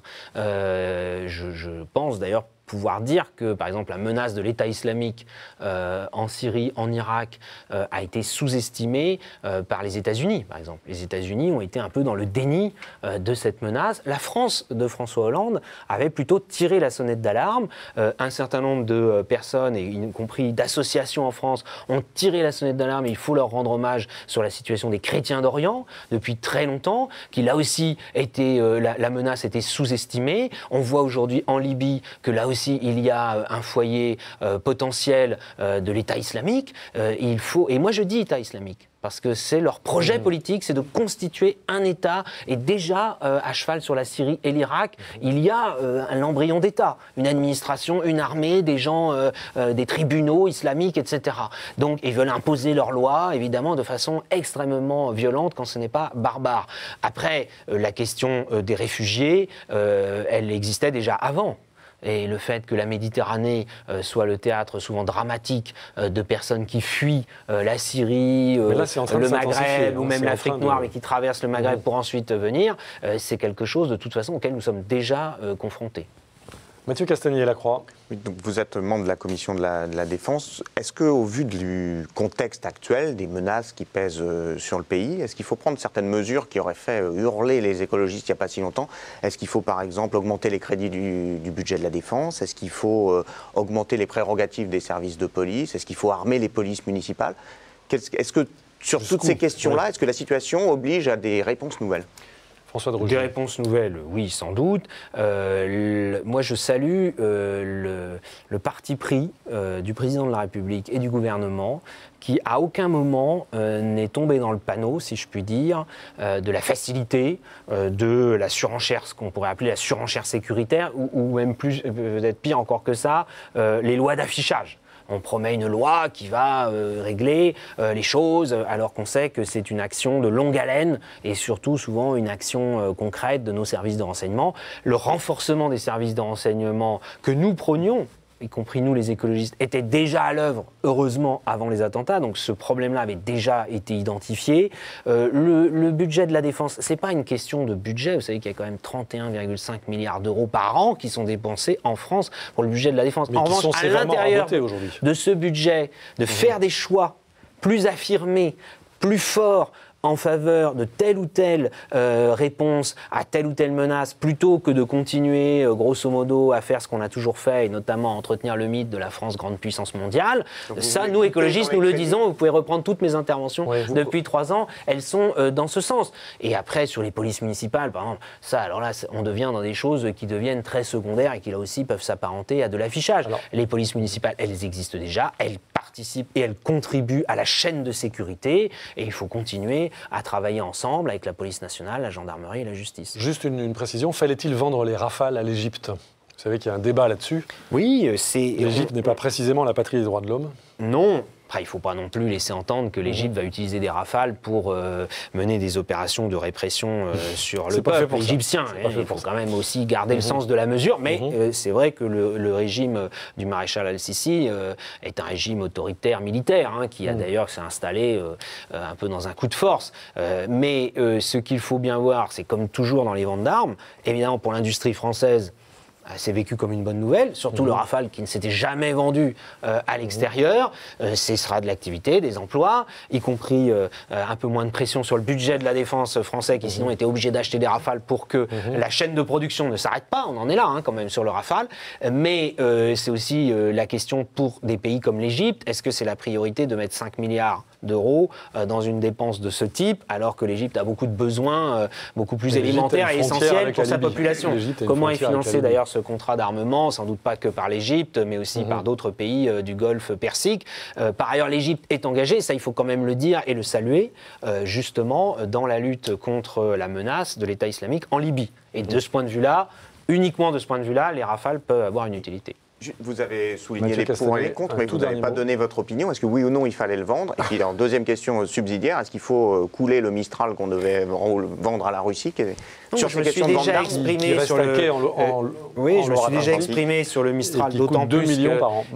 euh, je, je pense d'ailleurs pouvoir dire que, par exemple, la menace de l'État islamique euh, en Syrie, en Irak, euh, a été sous-estimée euh, par les États-Unis, par exemple. Les États-Unis ont été un peu dans le déni euh, de cette menace. La France de François Hollande avait plutôt tiré la sonnette d'alarme. Euh, un certain nombre de euh, personnes, et y compris d'associations en France, ont tiré la sonnette d'alarme et il faut leur rendre hommage sur la situation des chrétiens d'Orient depuis très longtemps, qui là aussi était, euh, la, la menace était sous-estimée. On voit aujourd'hui en Libye que là aussi aussi il y a un foyer euh, potentiel euh, de l'État islamique, euh, il faut, et moi je dis État islamique, parce que c'est leur projet politique, c'est de constituer un État, et déjà euh, à cheval sur la Syrie et l'Irak, il y a euh, un embryon d'État, une administration, une armée, des gens, euh, euh, des tribunaux islamiques, et cetera. Donc ils veulent imposer leurs lois, évidemment, de façon extrêmement violente quand ce n'est pas barbare. Après, euh, la question euh, des réfugiés, euh, elle existait déjà avant. Et le fait que la Méditerranée euh, soit le théâtre souvent dramatique euh, de personnes qui fuient euh, la Syrie, euh, là, le Maghreb ou même l'Afrique noire, de... mais qui traversent le Maghreb mmh. pour ensuite venir, euh, c'est quelque chose de toute façon auquel nous sommes déjà euh, confrontés. Mathieu Castagnier, Lacroix. Oui, donc vous êtes membre de la Commission de la, de la Défense. Est-ce qu'au vu du contexte actuel, des menaces qui pèsent euh, sur le pays, est-ce qu'il faut prendre certaines mesures qui auraient fait euh, hurler les écologistes il n'y a pas si longtemps? Est-ce qu'il faut par exemple augmenter les crédits du, du budget de la Défense? Est-ce qu'il faut euh, augmenter les prérogatives des services de police? Est-ce qu'il faut armer les polices municipales? Est-ce que sur toutes ces questions-là, ouais. est-ce que la situation oblige à des réponses nouvelles? François de Rugy. Des réponses nouvelles, oui, sans doute. Euh, le, moi, je salue euh, le, le parti pris euh, du président de la République et du gouvernement qui, à aucun moment, euh, n'est tombé dans le panneau, si je puis dire, euh, de la facilité, euh, de la surenchère, ce qu'on pourrait appeler la surenchère sécuritaire, ou, ou même plus, peut-être pire encore que ça, euh, les lois d'affichage. On promet une loi qui va euh, régler euh, les choses, alors qu'on sait que c'est une action de longue haleine et surtout souvent une action euh, concrète de nos services de renseignement. Le renforcement des services de renseignement que nous prônions, y compris nous les écologistes, était déjà à l'œuvre, heureusement, avant les attentats. Donc ce problème-là avait déjà été identifié. Euh, le, le budget de la défense, c'est pas une question de budget. Vous savez qu'il y a quand même trente et un virgule cinq milliards d'euros par an qui sont dépensés en France pour le budget de la défense. Mais en qui revanche, sont à l'intérieur aujourd'hui. de ce budget, de mmh. faire des choix plus affirmés, plus forts, en faveur de telle ou telle euh, réponse à telle ou telle menace, plutôt que de continuer, euh, grosso modo, à faire ce qu'on a toujours fait, et notamment à entretenir le mythe de la France grande puissance mondiale. Donc ça, nous, écologistes, nous le disons, vous pouvez reprendre toutes mes interventions oui, depuis trois ans, elles sont euh, dans ce sens. Et après, sur les polices municipales, par exemple, ça, alors là, on devient dans des choses qui deviennent très secondaires et qui, là aussi, peuvent s'apparenter à de l'affichage. Les polices municipales, elles existent déjà, elles participent et elles contribuent à la chaîne de sécurité, et il faut continuer à travailler ensemble avec la police nationale, la gendarmerie et la justice. Juste une, une précision, fallait-il vendre les Rafales à l'Égypte ? Vous savez qu'il y a un débat là-dessus. Oui, c'est... L'Égypte n'est pas précisément la patrie des droits de l'homme ? Non. Après, il ne faut pas non plus laisser entendre que l'Égypte va utiliser des Rafales pour euh, mener des opérations de répression euh, sur le peuple égyptien. Il faut quand même aussi garder mmh. le sens de la mesure. Mais mmh. euh, c'est vrai que le, le régime du maréchal al-Sisi euh, est un régime autoritaire militaire, hein, qui a mmh. d'ailleurs s'est installé euh, un peu dans un coup de force. Euh, mais euh, ce qu'il faut bien voir, c'est comme toujours dans les ventes d'armes, évidemment pour l'industrie française, c'est vécu comme une bonne nouvelle, surtout mmh. le Rafale qui ne s'était jamais vendu euh, à l'extérieur. Euh, ce sera de l'activité, des emplois, y compris euh, un peu moins de pression sur le budget de la défense français qui mmh. sinon était obligé d'acheter des Rafales pour que mmh. la chaîne de production ne s'arrête pas. On en est là hein, quand même sur le Rafale. Mais euh, c'est aussi euh, la question pour des pays comme l'Égypte. Est-ce que c'est la priorité de mettre cinq milliards d'euros euh, dans une dépense de ce type, alors que l'Égypte a beaucoup de besoins, euh, beaucoup plus élémentaires et essentiels pour sa population. Comment est financé d'ailleurs ce contrat d'armement, sans doute pas que par l'Égypte, mais aussi mmh. par d'autres pays euh, du Golfe Persique. Euh, par ailleurs, l'Égypte est engagée, ça il faut quand même le dire et le saluer, euh, justement dans la lutte contre la menace de l'État islamique en Libye. Et mmh. de ce point de vue-là, uniquement de ce point de vue-là, les Rafales peuvent avoir une utilité. Vous avez souligné Mathieu les pour et les contre, mais vous n'avez pas mot. donné votre opinion. Est-ce que oui ou non il fallait le vendre? Et puis en deuxième question subsidiaire, est-ce qu'il faut couler le Mistral qu'on devait vendre à la Russie? Non, sur je me suis déjà exprimé sur le... En, en, oui, en je me suis déjà exprimé sur le Mistral, d'autant plus qu'il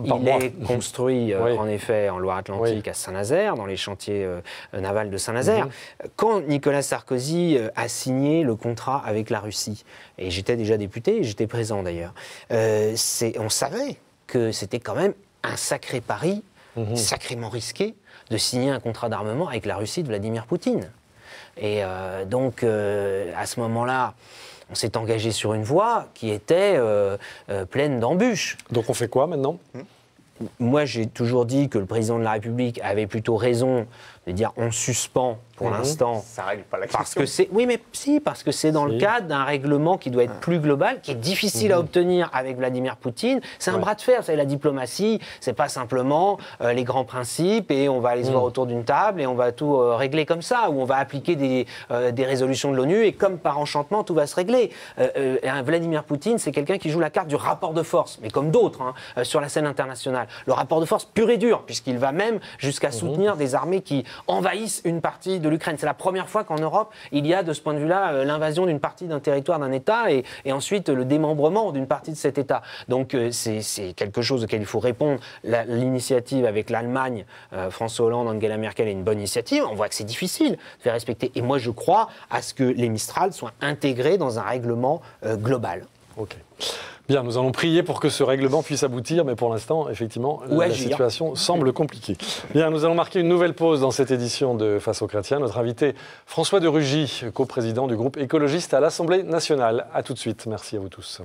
est construit oui. en effet en Loire-Atlantique oui. à Saint-Nazaire, dans les chantiers euh, navals de Saint-Nazaire. Mm-hmm. Quand Nicolas Sarkozy euh, a signé le contrat avec la Russie, et j'étais déjà député, j'étais présent d'ailleurs, euh, on savait que c'était quand même un sacré pari, mmh. sacrément risqué, de signer un contrat d'armement avec la Russie de Vladimir Poutine. Et euh, donc, euh, à ce moment-là, on s'est engagé sur une voie qui était euh, euh, pleine d'embûches. Donc on fait quoi maintenant ? mmh. Moi, j'ai toujours dit que le président de la République avait plutôt raison de dire on suspend pour mmh. l'instant. Ça règle pas la question. Parce que c'est, oui, mais si, parce que c'est dans si. le cadre d'un règlement qui doit être plus global, qui est difficile mmh. à obtenir avec Vladimir Poutine. C'est ouais. un bras de fer, c'est la diplomatie. C'est pas simplement euh, les grands principes et on va aller se mmh. voir autour d'une table et on va tout euh, régler comme ça, ou on va appliquer des, euh, des résolutions de l'ONU et comme par enchantement tout va se régler. Euh, euh, Vladimir Poutine, c'est quelqu'un qui joue la carte du rapport de force, mais comme d'autres hein, euh, sur la scène internationale. Le rapport de force pur et dur, puisqu'il va même jusqu'à mmh. soutenir des armées qui envahissent une partie de l'Ukraine. C'est la première fois qu'en Europe, il y a de ce point de vue-là euh, l'invasion d'une partie d'un territoire d'un État et, et ensuite le démembrement d'une partie de cet État. Donc euh, c'est, c'est quelque chose auquel il faut répondre. La, l'initiative avec l'Allemagne, euh, François Hollande, Angela Merkel est une bonne initiative. On voit que c'est difficile de faire respecter. Et moi, je crois à ce que les Mistral soient intégrés dans un règlement euh, global. Ok. Bien, nous allons prier pour que ce règlement puisse aboutir, mais pour l'instant, effectivement, Ou la agir. situation semble compliquée. Bien, nous allons marquer une nouvelle pause dans cette édition de Face aux chrétiens. Notre invité, François de Rugy, coprésident du groupe écologiste à l'Assemblée nationale. A tout de suite. Merci à vous tous.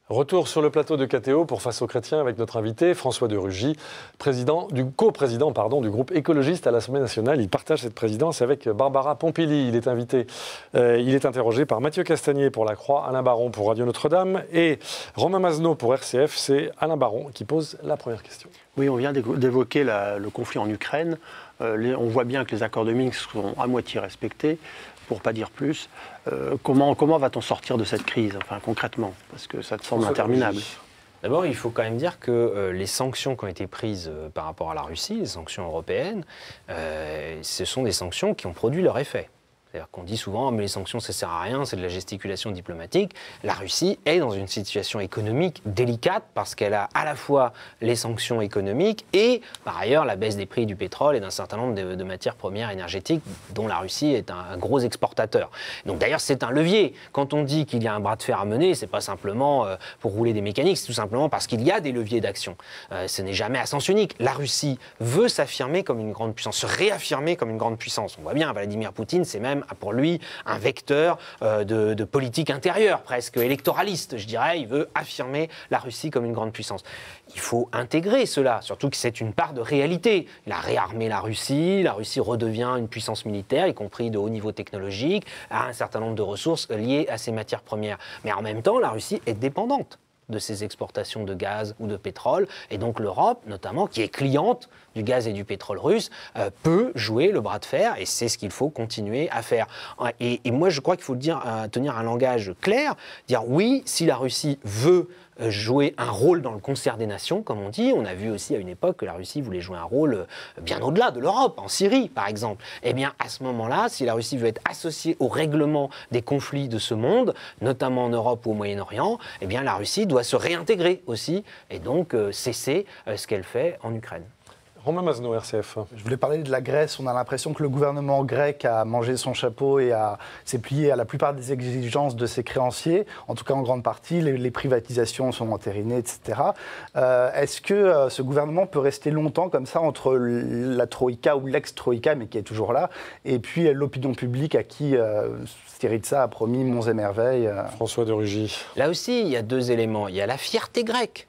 Retour sur le plateau de K T O pour Face aux Chrétiens avec notre invité François de Rugy, président du coprésident pardon du groupe écologiste à l'Assemblée nationale. Il partage cette présidence avec Barbara Pompili. Il est invité, euh, il est interrogé par Mathieu Castagnier pour La Croix, Alain Baron pour Radio Notre-Dame et Romain Mazneau pour R C F. C'est Alain Baron qui pose la première question. Oui, on vient d'évoquer la, le conflit en Ukraine. Euh, les, on voit bien que les accords de Minsk sont à moitié respectés, pour ne pas dire plus. Euh, comment comment va-t-on sortir de cette crise, enfin concrètement? Parce que ça te semble interminable. D'abord, il faut quand même dire que euh, les sanctions qui ont été prises euh, par rapport à la Russie, les sanctions européennes, euh, ce sont des sanctions qui ont produit leur effet. C'est-à-dire qu'on dit souvent, mais les sanctions, ça ne sert à rien, c'est de la gesticulation diplomatique. La Russie est dans une situation économique délicate parce qu'elle a à la fois les sanctions économiques et, par ailleurs, la baisse des prix du pétrole et d'un certain nombre de, de matières premières énergétiques dont la Russie est un, un gros exportateur. Donc d'ailleurs, c'est un levier. Quand on dit qu'il y a un bras de fer à mener, ce n'est pas simplement euh, pour rouler des mécaniques, c'est tout simplement parce qu'il y a des leviers d'action. Euh, ce n'est jamais à sens unique. La Russie veut s'affirmer comme une grande puissance, se réaffirmer comme une grande puissance. On voit bien, Vladimir Poutine, c'est même pour lui un vecteur euh, de, de politique intérieure, presque électoraliste, je dirais. Il veut affirmer la Russie comme une grande puissance. Il faut intégrer cela, surtout que c'est une part de réalité. Il a réarmé la Russie, la Russie redevient une puissance militaire, y compris de haut niveau technologique, a un certain nombre de ressources liées à ses matières premières. Mais en même temps, la Russie est dépendante de ses exportations de gaz ou de pétrole. Et donc l'Europe, notamment, qui est cliente du gaz et du pétrole russe, euh, peut jouer le bras de fer, et c'est ce qu'il faut continuer à faire. Et, et moi, je crois qu'il faut le dire, euh, tenir un langage clair, dire oui, si la Russie veut jouer un rôle dans le concert des nations, comme on dit. On a vu aussi à une époque que la Russie voulait jouer un rôle bien au-delà de l'Europe, en Syrie par exemple. Eh bien, à ce moment-là, si la Russie veut être associée au règlement des conflits de ce monde, notamment en Europe ou au Moyen-Orient, eh bien, la Russie doit se réintégrer aussi et donc euh, cesser euh, ce qu'elle fait en Ukraine. Romain Mazneau, R C F. Je voulais parler de la Grèce. On a l'impression que le gouvernement grec a mangé son chapeau et a, s'est plié à la plupart des exigences de ses créanciers, en tout cas en grande partie. Les, les privatisations sont entérinées, et cetera. Euh, est-ce que euh, ce gouvernement peut rester longtemps comme ça entre la Troïka ou l'ex-Troïka, mais qui est toujours là, et puis l'opinion publique à qui euh, Syriza a promis monts et merveilles euh... François de Rugy. Là aussi, il y a deux éléments. Il y a la fierté grecque.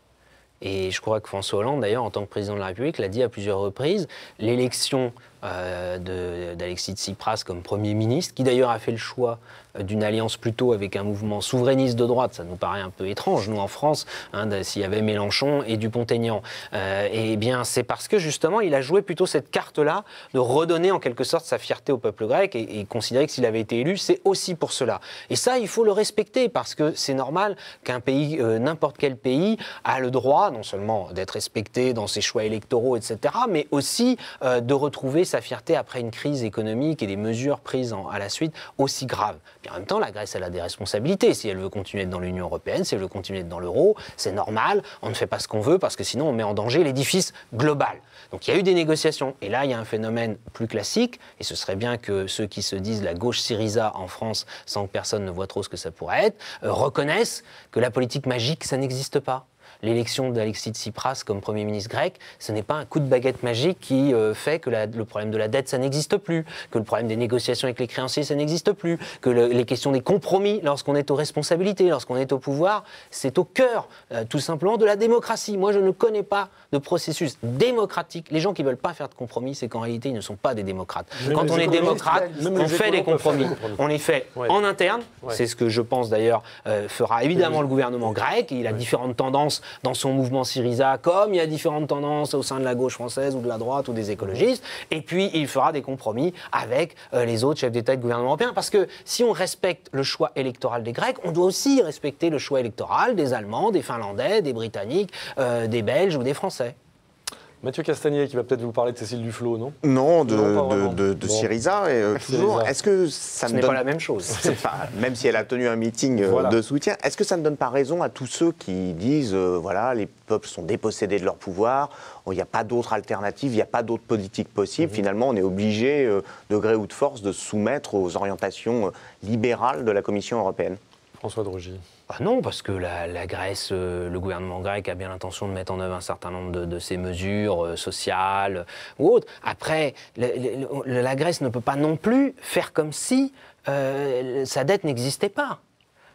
Et je crois que François Hollande, d'ailleurs, en tant que président de la République, l'a dit à plusieurs reprises, l'élection euh, de, d'Alexis Tsipras comme Premier ministre, qui d'ailleurs a fait le choix d'une alliance plutôt avec un mouvement souverainiste de droite, ça nous paraît un peu étrange, nous en France, hein, de, s'il y avait Mélenchon et Dupont-Aignan. Euh, et bien c'est parce que justement il a joué plutôt cette carte-là de redonner en quelque sorte sa fierté au peuple grec et, et considérer que s'il avait été élu, c'est aussi pour cela. Et ça, il faut le respecter parce que c'est normal qu'un pays, euh, n'importe quel pays, a le droit non seulement d'être respecté dans ses choix électoraux, et cetera, mais aussi euh, de retrouver sa fierté après une crise économique et des mesures prises en, à la suite aussi graves. Puis en même temps, la Grèce, elle a des responsabilités. Si elle veut continuer d'être dans l'Union européenne, si elle veut continuer d'être dans l'euro, c'est normal. On ne fait pas ce qu'on veut parce que sinon, on met en danger l'édifice global. Donc il y a eu des négociations. Et là, il y a un phénomène plus classique. Et ce serait bien que ceux qui se disent la gauche Syriza en France, sans que personne ne voit trop ce que ça pourrait être, euh, reconnaissent que la politique magique, ça n'existe pas. L'élection d'Alexis Tsipras comme Premier ministre grec, ce n'est pas un coup de baguette magique qui euh, fait que la, le problème de la dette, ça n'existe plus, que le problème des négociations avec les créanciers, ça n'existe plus, que le, les questions des compromis lorsqu'on est aux responsabilités, lorsqu'on est au pouvoir, c'est au cœur euh, tout simplement de la démocratie. Moi, je ne connais pas de processus démocratique. Les gens qui ne veulent pas faire de compromis, c'est qu'en réalité, ils ne sont pas des démocrates. Même Quand on est démocrate, on fait des compromis. compromis. On les fait ouais. en interne, ouais. c'est ce que je pense d'ailleurs euh, fera évidemment oui. le gouvernement grec, et il a ouais. différentes tendances dans son mouvement Syriza, comme il y a différentes tendances au sein de la gauche française ou de la droite ou des écologistes, et puis il fera des compromis avec euh, les autres chefs d'État et de gouvernement européens, parce que si on respecte le choix électoral des Grecs, on doit aussi respecter le choix électoral des Allemands, des Finlandais, des Britanniques, euh, des Belges ou des Français. Mathieu Castagnier qui va peut-être vous parler de Cécile Duflot, non? Non, de, non, de, de, de bon. Syriza. Et, euh, toujours. Est-ce que ça Ce ne n'est donne... pas la même chose. Pas, même si elle a tenu un meeting voilà. de soutien, est-ce que ça ne donne pas raison à tous ceux qui disent euh, voilà, les peuples sont dépossédés de leur pouvoir, il n'y a pas d'autre alternative, il n'y a pas d'autre politique possible. Mmh. Finalement, on est obligé, euh, de gré ou de force, de se soumettre aux orientations euh, libérales de la Commission européenne? François de Rugy. Ah non, parce que la, la Grèce, euh, le gouvernement grec a bien l'intention de mettre en œuvre un certain nombre de, de ces mesures euh, sociales euh, ou autres. Après, le, le, la Grèce ne peut pas non plus faire comme si euh, sa dette n'existait pas.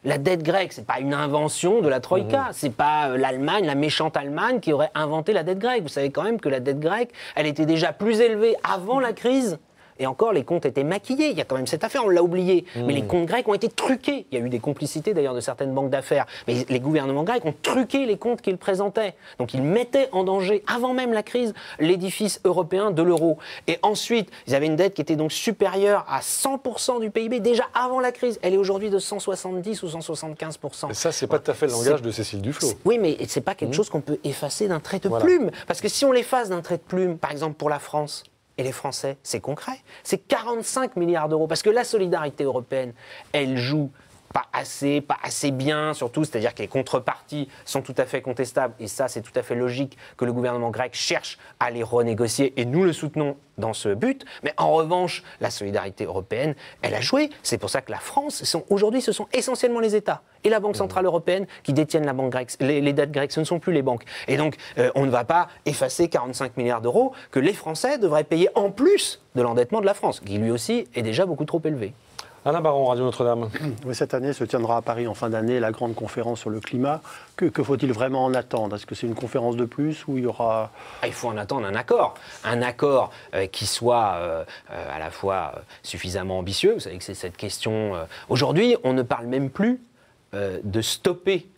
La dette grecque, c'est pas une invention de la Troïka. Mmh. C'est pas l'Allemagne, la méchante Allemagne, qui aurait inventé la dette grecque. Vous savez quand même que la dette grecque, elle était déjà plus élevée avant la crise. Et encore, les comptes étaient maquillés. Il y a quand même cette affaire, on l'a oublié. Mmh. Mais les comptes grecs ont été truqués. Il y a eu des complicités d'ailleurs de certaines banques d'affaires. Mais les gouvernements grecs ont truqué les comptes qu'ils présentaient. Donc ils mettaient en danger, avant même la crise, l'édifice européen de l'euro. Et ensuite, ils avaient une dette qui était donc supérieure à cent pour cent du P I B déjà avant la crise. Elle est aujourd'hui de cent soixante-dix ou cent soixante-quinze pour cent. Et ça, c'est pas tout à fait le langage de Cécile Duflot. Oui, mais c'est pas quelque mmh. chose qu'on peut effacer d'un trait de voilà. plume. Parce que si on l'efface d'un trait de plume, par exemple pour la France, et les Français, c'est concret, c'est quarante-cinq milliards d'euros. Parce que la solidarité européenne, elle joue pas assez, pas assez bien, surtout, c'est-à-dire que les contreparties sont tout à fait contestables. Et ça, c'est tout à fait logique que le gouvernement grec cherche à les renégocier. Et nous le soutenons dans ce but. Mais en revanche, la solidarité européenne, elle a joué. C'est pour ça que la France, aujourd'hui, ce sont essentiellement les États et la Banque Centrale Européenne qui détiennent la banque grecque. Les, les dettes grecques, ce ne sont plus les banques. Et donc, euh, on ne va pas effacer quarante-cinq milliards d'euros que les Français devraient payer en plus de l'endettement de la France, qui lui aussi est déjà beaucoup trop élevé. Alain Baron, Radio Notre-Dame. Oui, cette année se tiendra à Paris en fin d'année la grande conférence sur le climat. Que, que faut-il vraiment en attendre? Est-ce que c'est une conférence de plus ou il y aura... Ah, il faut en attendre un accord. Un accord euh, qui soit euh, euh, à la fois euh, suffisamment ambitieux. Vous savez que c'est cette question... Euh... Aujourd'hui, on ne parle même plus euh, de stopper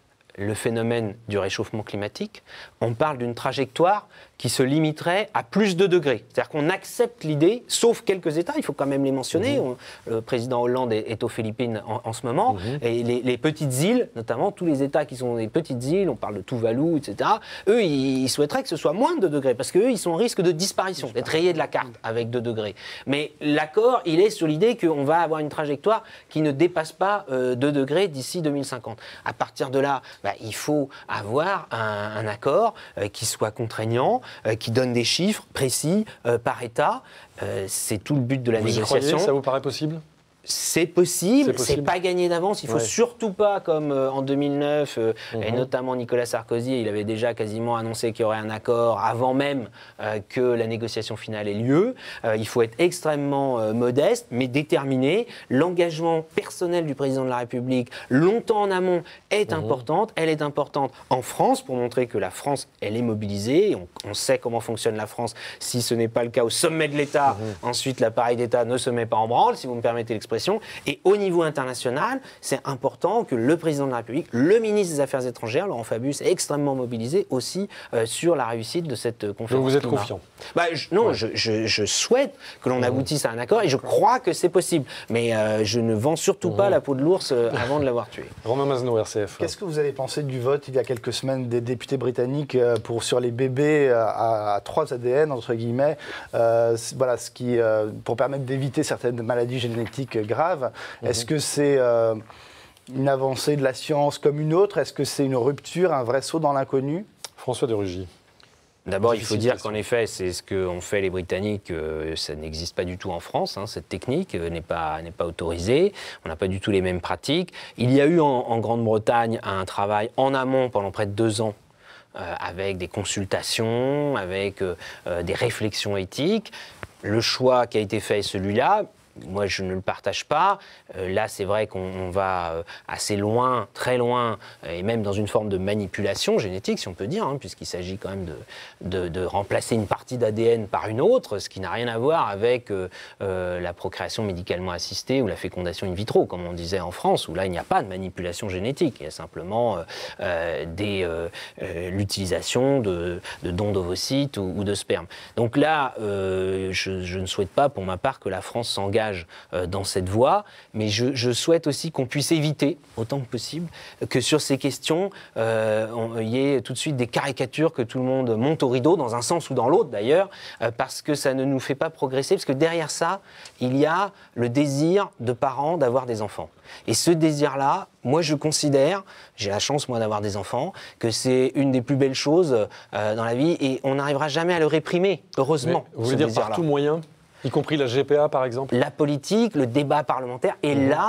le phénomène du réchauffement climatique. On parle d'une trajectoire qui se limiterait à plus de degrés. C'est-à-dire qu'on accepte l'idée, sauf quelques États, il faut quand même les mentionner. Mmh. On, le président Hollande est, est aux Philippines en, en ce moment. Mmh. Et les, les petites îles, notamment tous les États qui sont des petites îles, on parle de Tuvalu, et cetera, eux, ils, ils souhaiteraient que ce soit moins de deux degrés, parce qu'eux, ils sont en risque de disparition, d'être rayés de la carte avec deux degrés. Mais l'accord, il est sur l'idée qu'on va avoir une trajectoire qui ne dépasse pas euh, deux degrés d'ici deux mille cinquante. À partir de là, bah, il faut avoir un, un accord euh, qui soit contraignant, euh, qui donne des chiffres précis euh, par État. Euh, c'est tout le but de la vous négociation. Y croyez, ça vous paraît possible ? C'est possible, c'est c'est pas gagné d'avance. Il faut ouais. surtout pas, comme euh, en deux mille neuf, euh, mmh. et notamment Nicolas Sarkozy, il avait déjà quasiment annoncé qu'il y aurait un accord avant même euh, que la négociation finale ait lieu. Euh, il faut être extrêmement euh, modeste, mais déterminé. L'engagement personnel du président de la République, longtemps en amont, est mmh. importante. Elle est importante en France pour montrer que la France, elle est mobilisée. On, on sait comment fonctionne la France. Si ce n'est pas le cas au sommet de l'État, mmh. ensuite l'appareil d'État ne se met pas en branle, si vous me permettez l'expression. Et au niveau international, c'est important que le président de la République, le ministre des Affaires étrangères, Laurent Fabius, est extrêmement mobilisé aussi euh, sur la réussite de cette conférence. Donc vous êtes climat. confiant? bah, je, Non, ouais. je, je, je souhaite que l'on aboutisse à un accord et je crois que c'est possible. Mais euh, je ne vends surtout mmh. pas la peau de l'ours euh, avant de l'avoir tué. Romain Mazneau, R C F. Qu'est-ce que vous avez pensé du vote il y a quelques semaines des députés britanniques pour, sur les bébés à, à trois A D N, entre guillemets, euh, voilà, ce qui, euh, pour permettre d'éviter certaines maladies génétiques graves. Mmh. Est-ce que c'est euh, une avancée de la science comme une autre? Est-ce que c'est une rupture, un vrai saut dans l'inconnu? François de Rugy. D'abord, il faut dire qu'en effet, c'est ce qu'ont fait les Britanniques, euh, ça n'existe pas du tout en France, hein, cette technique euh, n'est pas, n'est pas autorisée, on n'a pas du tout les mêmes pratiques. Il y a eu en, en Grande-Bretagne un travail en amont pendant près de deux ans, euh, avec des consultations, avec euh, euh, des réflexions éthiques. Le choix qui a été fait est celui-là. Moi, je ne le partage pas. Euh, là, c'est vrai qu'on va euh, assez loin, très loin, euh, et même dans une forme de manipulation génétique, si on peut dire, hein, puisqu'il s'agit quand même de, de, de remplacer une partie d'A D N par une autre, ce qui n'a rien à voir avec euh, euh, la procréation médicalement assistée ou la fécondation in vitro, comme on disait en France, où là, il n'y a pas de manipulation génétique. Il y a simplement euh, euh, des, euh, euh, l'utilisation de, de dons d'ovocytes ou, ou de sperme. Donc là, euh, je, je ne souhaite pas, pour ma part, que la France s'engage dans cette voie, mais je, je souhaite aussi qu'on puisse éviter, autant que possible, que sur ces questions, euh, il y ait tout de suite des caricatures, que tout le monde monte au rideau, dans un sens ou dans l'autre d'ailleurs, euh, parce que ça ne nous fait pas progresser, parce que derrière ça, il y a le désir de parents d'avoir des enfants. Et ce désir-là, moi je considère, j'ai la chance moi d'avoir des enfants, que c'est une des plus belles choses euh, dans la vie, et on n'arrivera jamais à le réprimer, heureusement. Mais vous voulez dire par tout moyen ? Y compris la G P A, par exemple? La politique, le débat parlementaire est mmh. là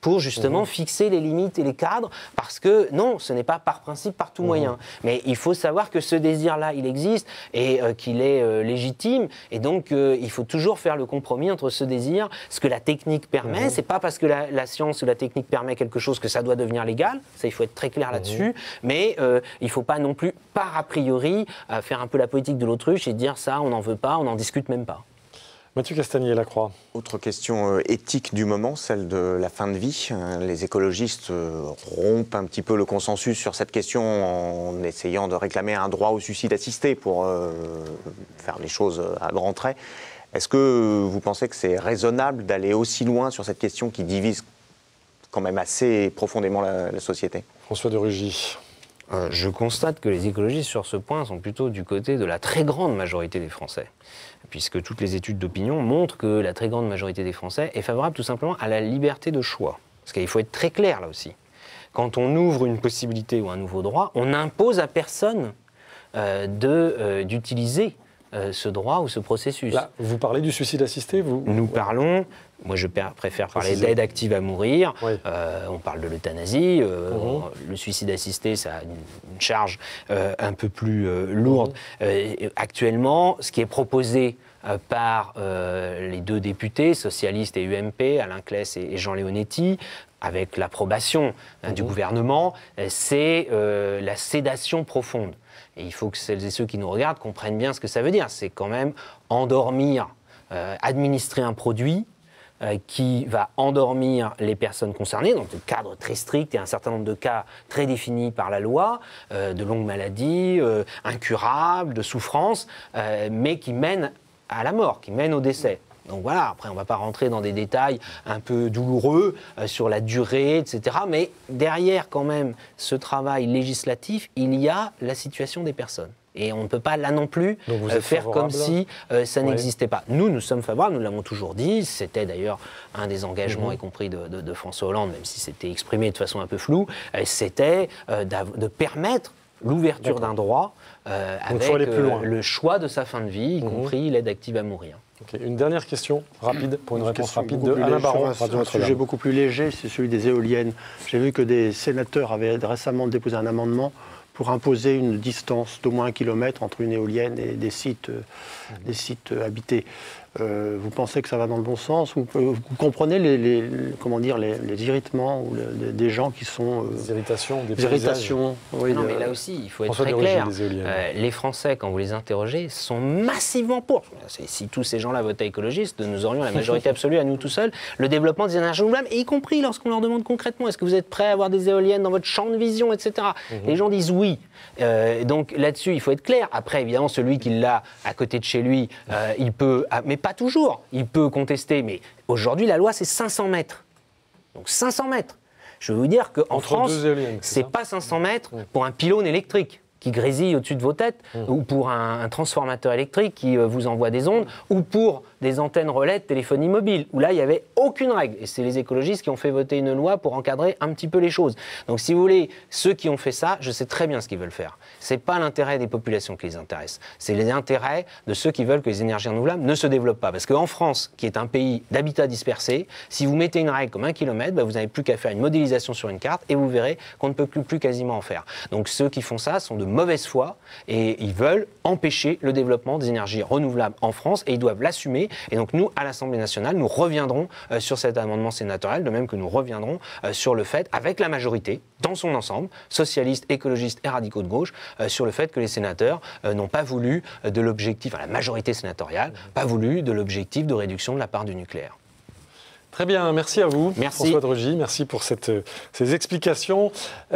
pour justement mmh. fixer les limites et les cadres, parce que non, ce n'est pas par principe, par tout mmh. moyen. Mais il faut savoir que ce désir-là, il existe et euh, qu'il est euh, légitime, et donc euh, il faut toujours faire le compromis entre ce désir, ce que la technique permet. Mmh. C'est pas parce que la, la science ou la technique permet quelque chose que ça doit devenir légal, ça il faut être très clair mmh. là-dessus, mais euh, il faut pas non plus, par a priori, euh, faire un peu la politique de l'autruche et dire ça, on n'en veut pas, on n'en discute même pas. Mathieu Castagnier-Lacroix. Autre question éthique du moment, celle de la fin de vie. Les écologistes rompent un petit peu le consensus sur cette question en essayant de réclamer un droit au suicide assisté pour euh, faire les choses à grands traits. Est-ce que vous pensez que c'est raisonnable d'aller aussi loin sur cette question qui divise quand même assez profondément la, la société? François de Rugy. Euh, je constate que les écologistes sur ce point sont plutôt du côté de la très grande majorité des Français, puisque toutes les études d'opinion montrent que la très grande majorité des Français est favorable tout simplement à la liberté de choix. Parce qu'il faut être très clair là aussi. Quand on ouvre une possibilité ou un nouveau droit, on n'impose à personne euh, de, euh, d'utiliser euh, ce droit ou ce processus. Là, vous parlez du suicide assisté, vous? Nous parlons... Moi, je préfère parler d'aide active à mourir. Oui. Euh, on parle de l'euthanasie. Euh, mmh. on, le suicide assisté, ça a une, une charge euh, un peu plus euh, lourde. Mmh. Euh, actuellement, ce qui est proposé euh, par euh, les deux députés, socialistes et U M P, Alain Claes et, et Jean Leonetti, avec l'approbation mmh. du gouvernement, c'est euh, la sédation profonde. Et il faut que celles et ceux qui nous regardent comprennent bien ce que ça veut dire. C'est quand même endormir, euh, administrer un produit Euh, qui va endormir les personnes concernées, dans un cadre très strict et un certain nombre de cas très définis par la loi, euh, de longues maladies, euh, incurables, de souffrances, euh, mais qui mènent à la mort, qui mènent au décès. Donc voilà, après on ne va pas rentrer dans des détails un peu douloureux euh, sur la durée, et cetera. Mais derrière quand même ce travail législatif, il y a la situation des personnes. Et on ne peut pas là non plus euh, faire comme si euh, ça ouais. n'existait pas. Nous, nous sommes favorables, nous l'avons toujours dit, c'était d'ailleurs un des engagements, mmh. y compris de, de, de François Hollande, même si c'était exprimé de façon un peu floue, euh, c'était euh, de permettre l'ouverture d'un droit euh, avec euh, le choix de sa fin de vie, y mmh. compris l'aide active à mourir. Okay. Une dernière question rapide, pour une, une réponse rapide de Alain Baron. Un, un sujet beaucoup plus léger, c'est celui des éoliennes. J'ai vu que des sénateurs avaient récemment déposé un amendement pour imposer une distance d'au moins un kilomètre entre une éolienne et des sites, mmh. des sites habités. Euh, vous pensez que ça va dans le bon sens? Vous, vous comprenez les, les, comment dire, les, les irritements ou les, des gens qui sont... Euh, des irritations, des, des irritations. Oui, non, de, mais là aussi, il faut être très clair. Euh, les Français, quand vous les interrogez, sont massivement pour. Si tous ces gens-là votaient écologistes, nous aurions la majorité absolue à nous tout seuls, le développement des énergies renouvelables, et y compris lorsqu'on leur demande concrètement, est-ce que vous êtes prêts à avoir des éoliennes dans votre champ de vision, et cetera. Mmh. Les gens disent oui. Euh, donc là-dessus, il faut être clair. Après, évidemment, celui qui l'a à côté de chez lui, euh, il peut... Mais pas toujours. Il peut contester, mais aujourd'hui, la loi, c'est cinq cents mètres. Donc cinq cents mètres. Je veux vous dire qu'en France, c'est pas cinq cents mètres pour un pylône électrique qui grésille au-dessus de vos têtes, mmh. ou pour un, un transformateur électrique qui euh, vous envoie des ondes, ou pour des antennes relais de téléphonie mobile, où là, il n'y avait aucune règle. Et c'est les écologistes qui ont fait voter une loi pour encadrer un petit peu les choses. Donc, si vous voulez, ceux qui ont fait ça, je sais très bien ce qu'ils veulent faire. Ce n'est pas l'intérêt des populations qui les intéresse. C'est les intérêts de ceux qui veulent que les énergies renouvelables ne se développent pas. Parce qu'en France, qui est un pays d'habitat dispersé, si vous mettez une règle comme un kilomètre, bah, vous n'avez plus qu'à faire une modélisation sur une carte et vous verrez qu'on ne peut plus, plus quasiment en faire. Donc, ceux qui font ça sont de mauvaise foi et ils veulent empêcher le développement des énergies renouvelables en France et ils doivent l'assumer. Et donc nous, à l'Assemblée nationale, nous reviendrons euh, sur cet amendement sénatorial, de même que nous reviendrons euh, sur le fait, avec la majorité, dans son ensemble, socialistes, écologistes et radicaux de gauche, euh, sur le fait que les sénateurs euh, n'ont pas voulu euh, de l'objectif, enfin, la majorité sénatoriale, pas voulu de l'objectif de réduction de la part du nucléaire. Très bien, merci à vous, merci. François de Rugy, merci pour cette, ces explications.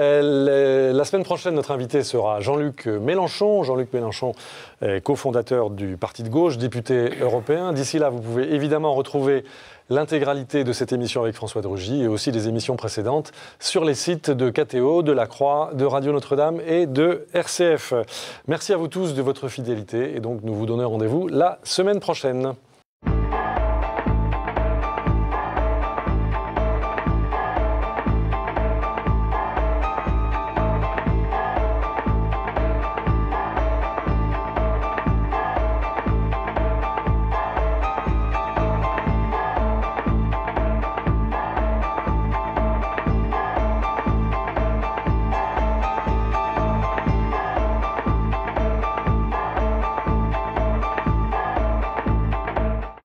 Euh, la semaine prochaine, notre invité sera Jean-Luc Mélenchon. Jean-Luc Mélenchon, est cofondateur du Parti de gauche, député européen. D'ici là, vous pouvez évidemment retrouver l'intégralité de cette émission avec François de Rugy et aussi des émissions précédentes sur les sites de K T O, de La Croix, de Radio Notre-Dame et de R C F. Merci à vous tous de votre fidélité et donc nous vous donnons rendez-vous la semaine prochaine.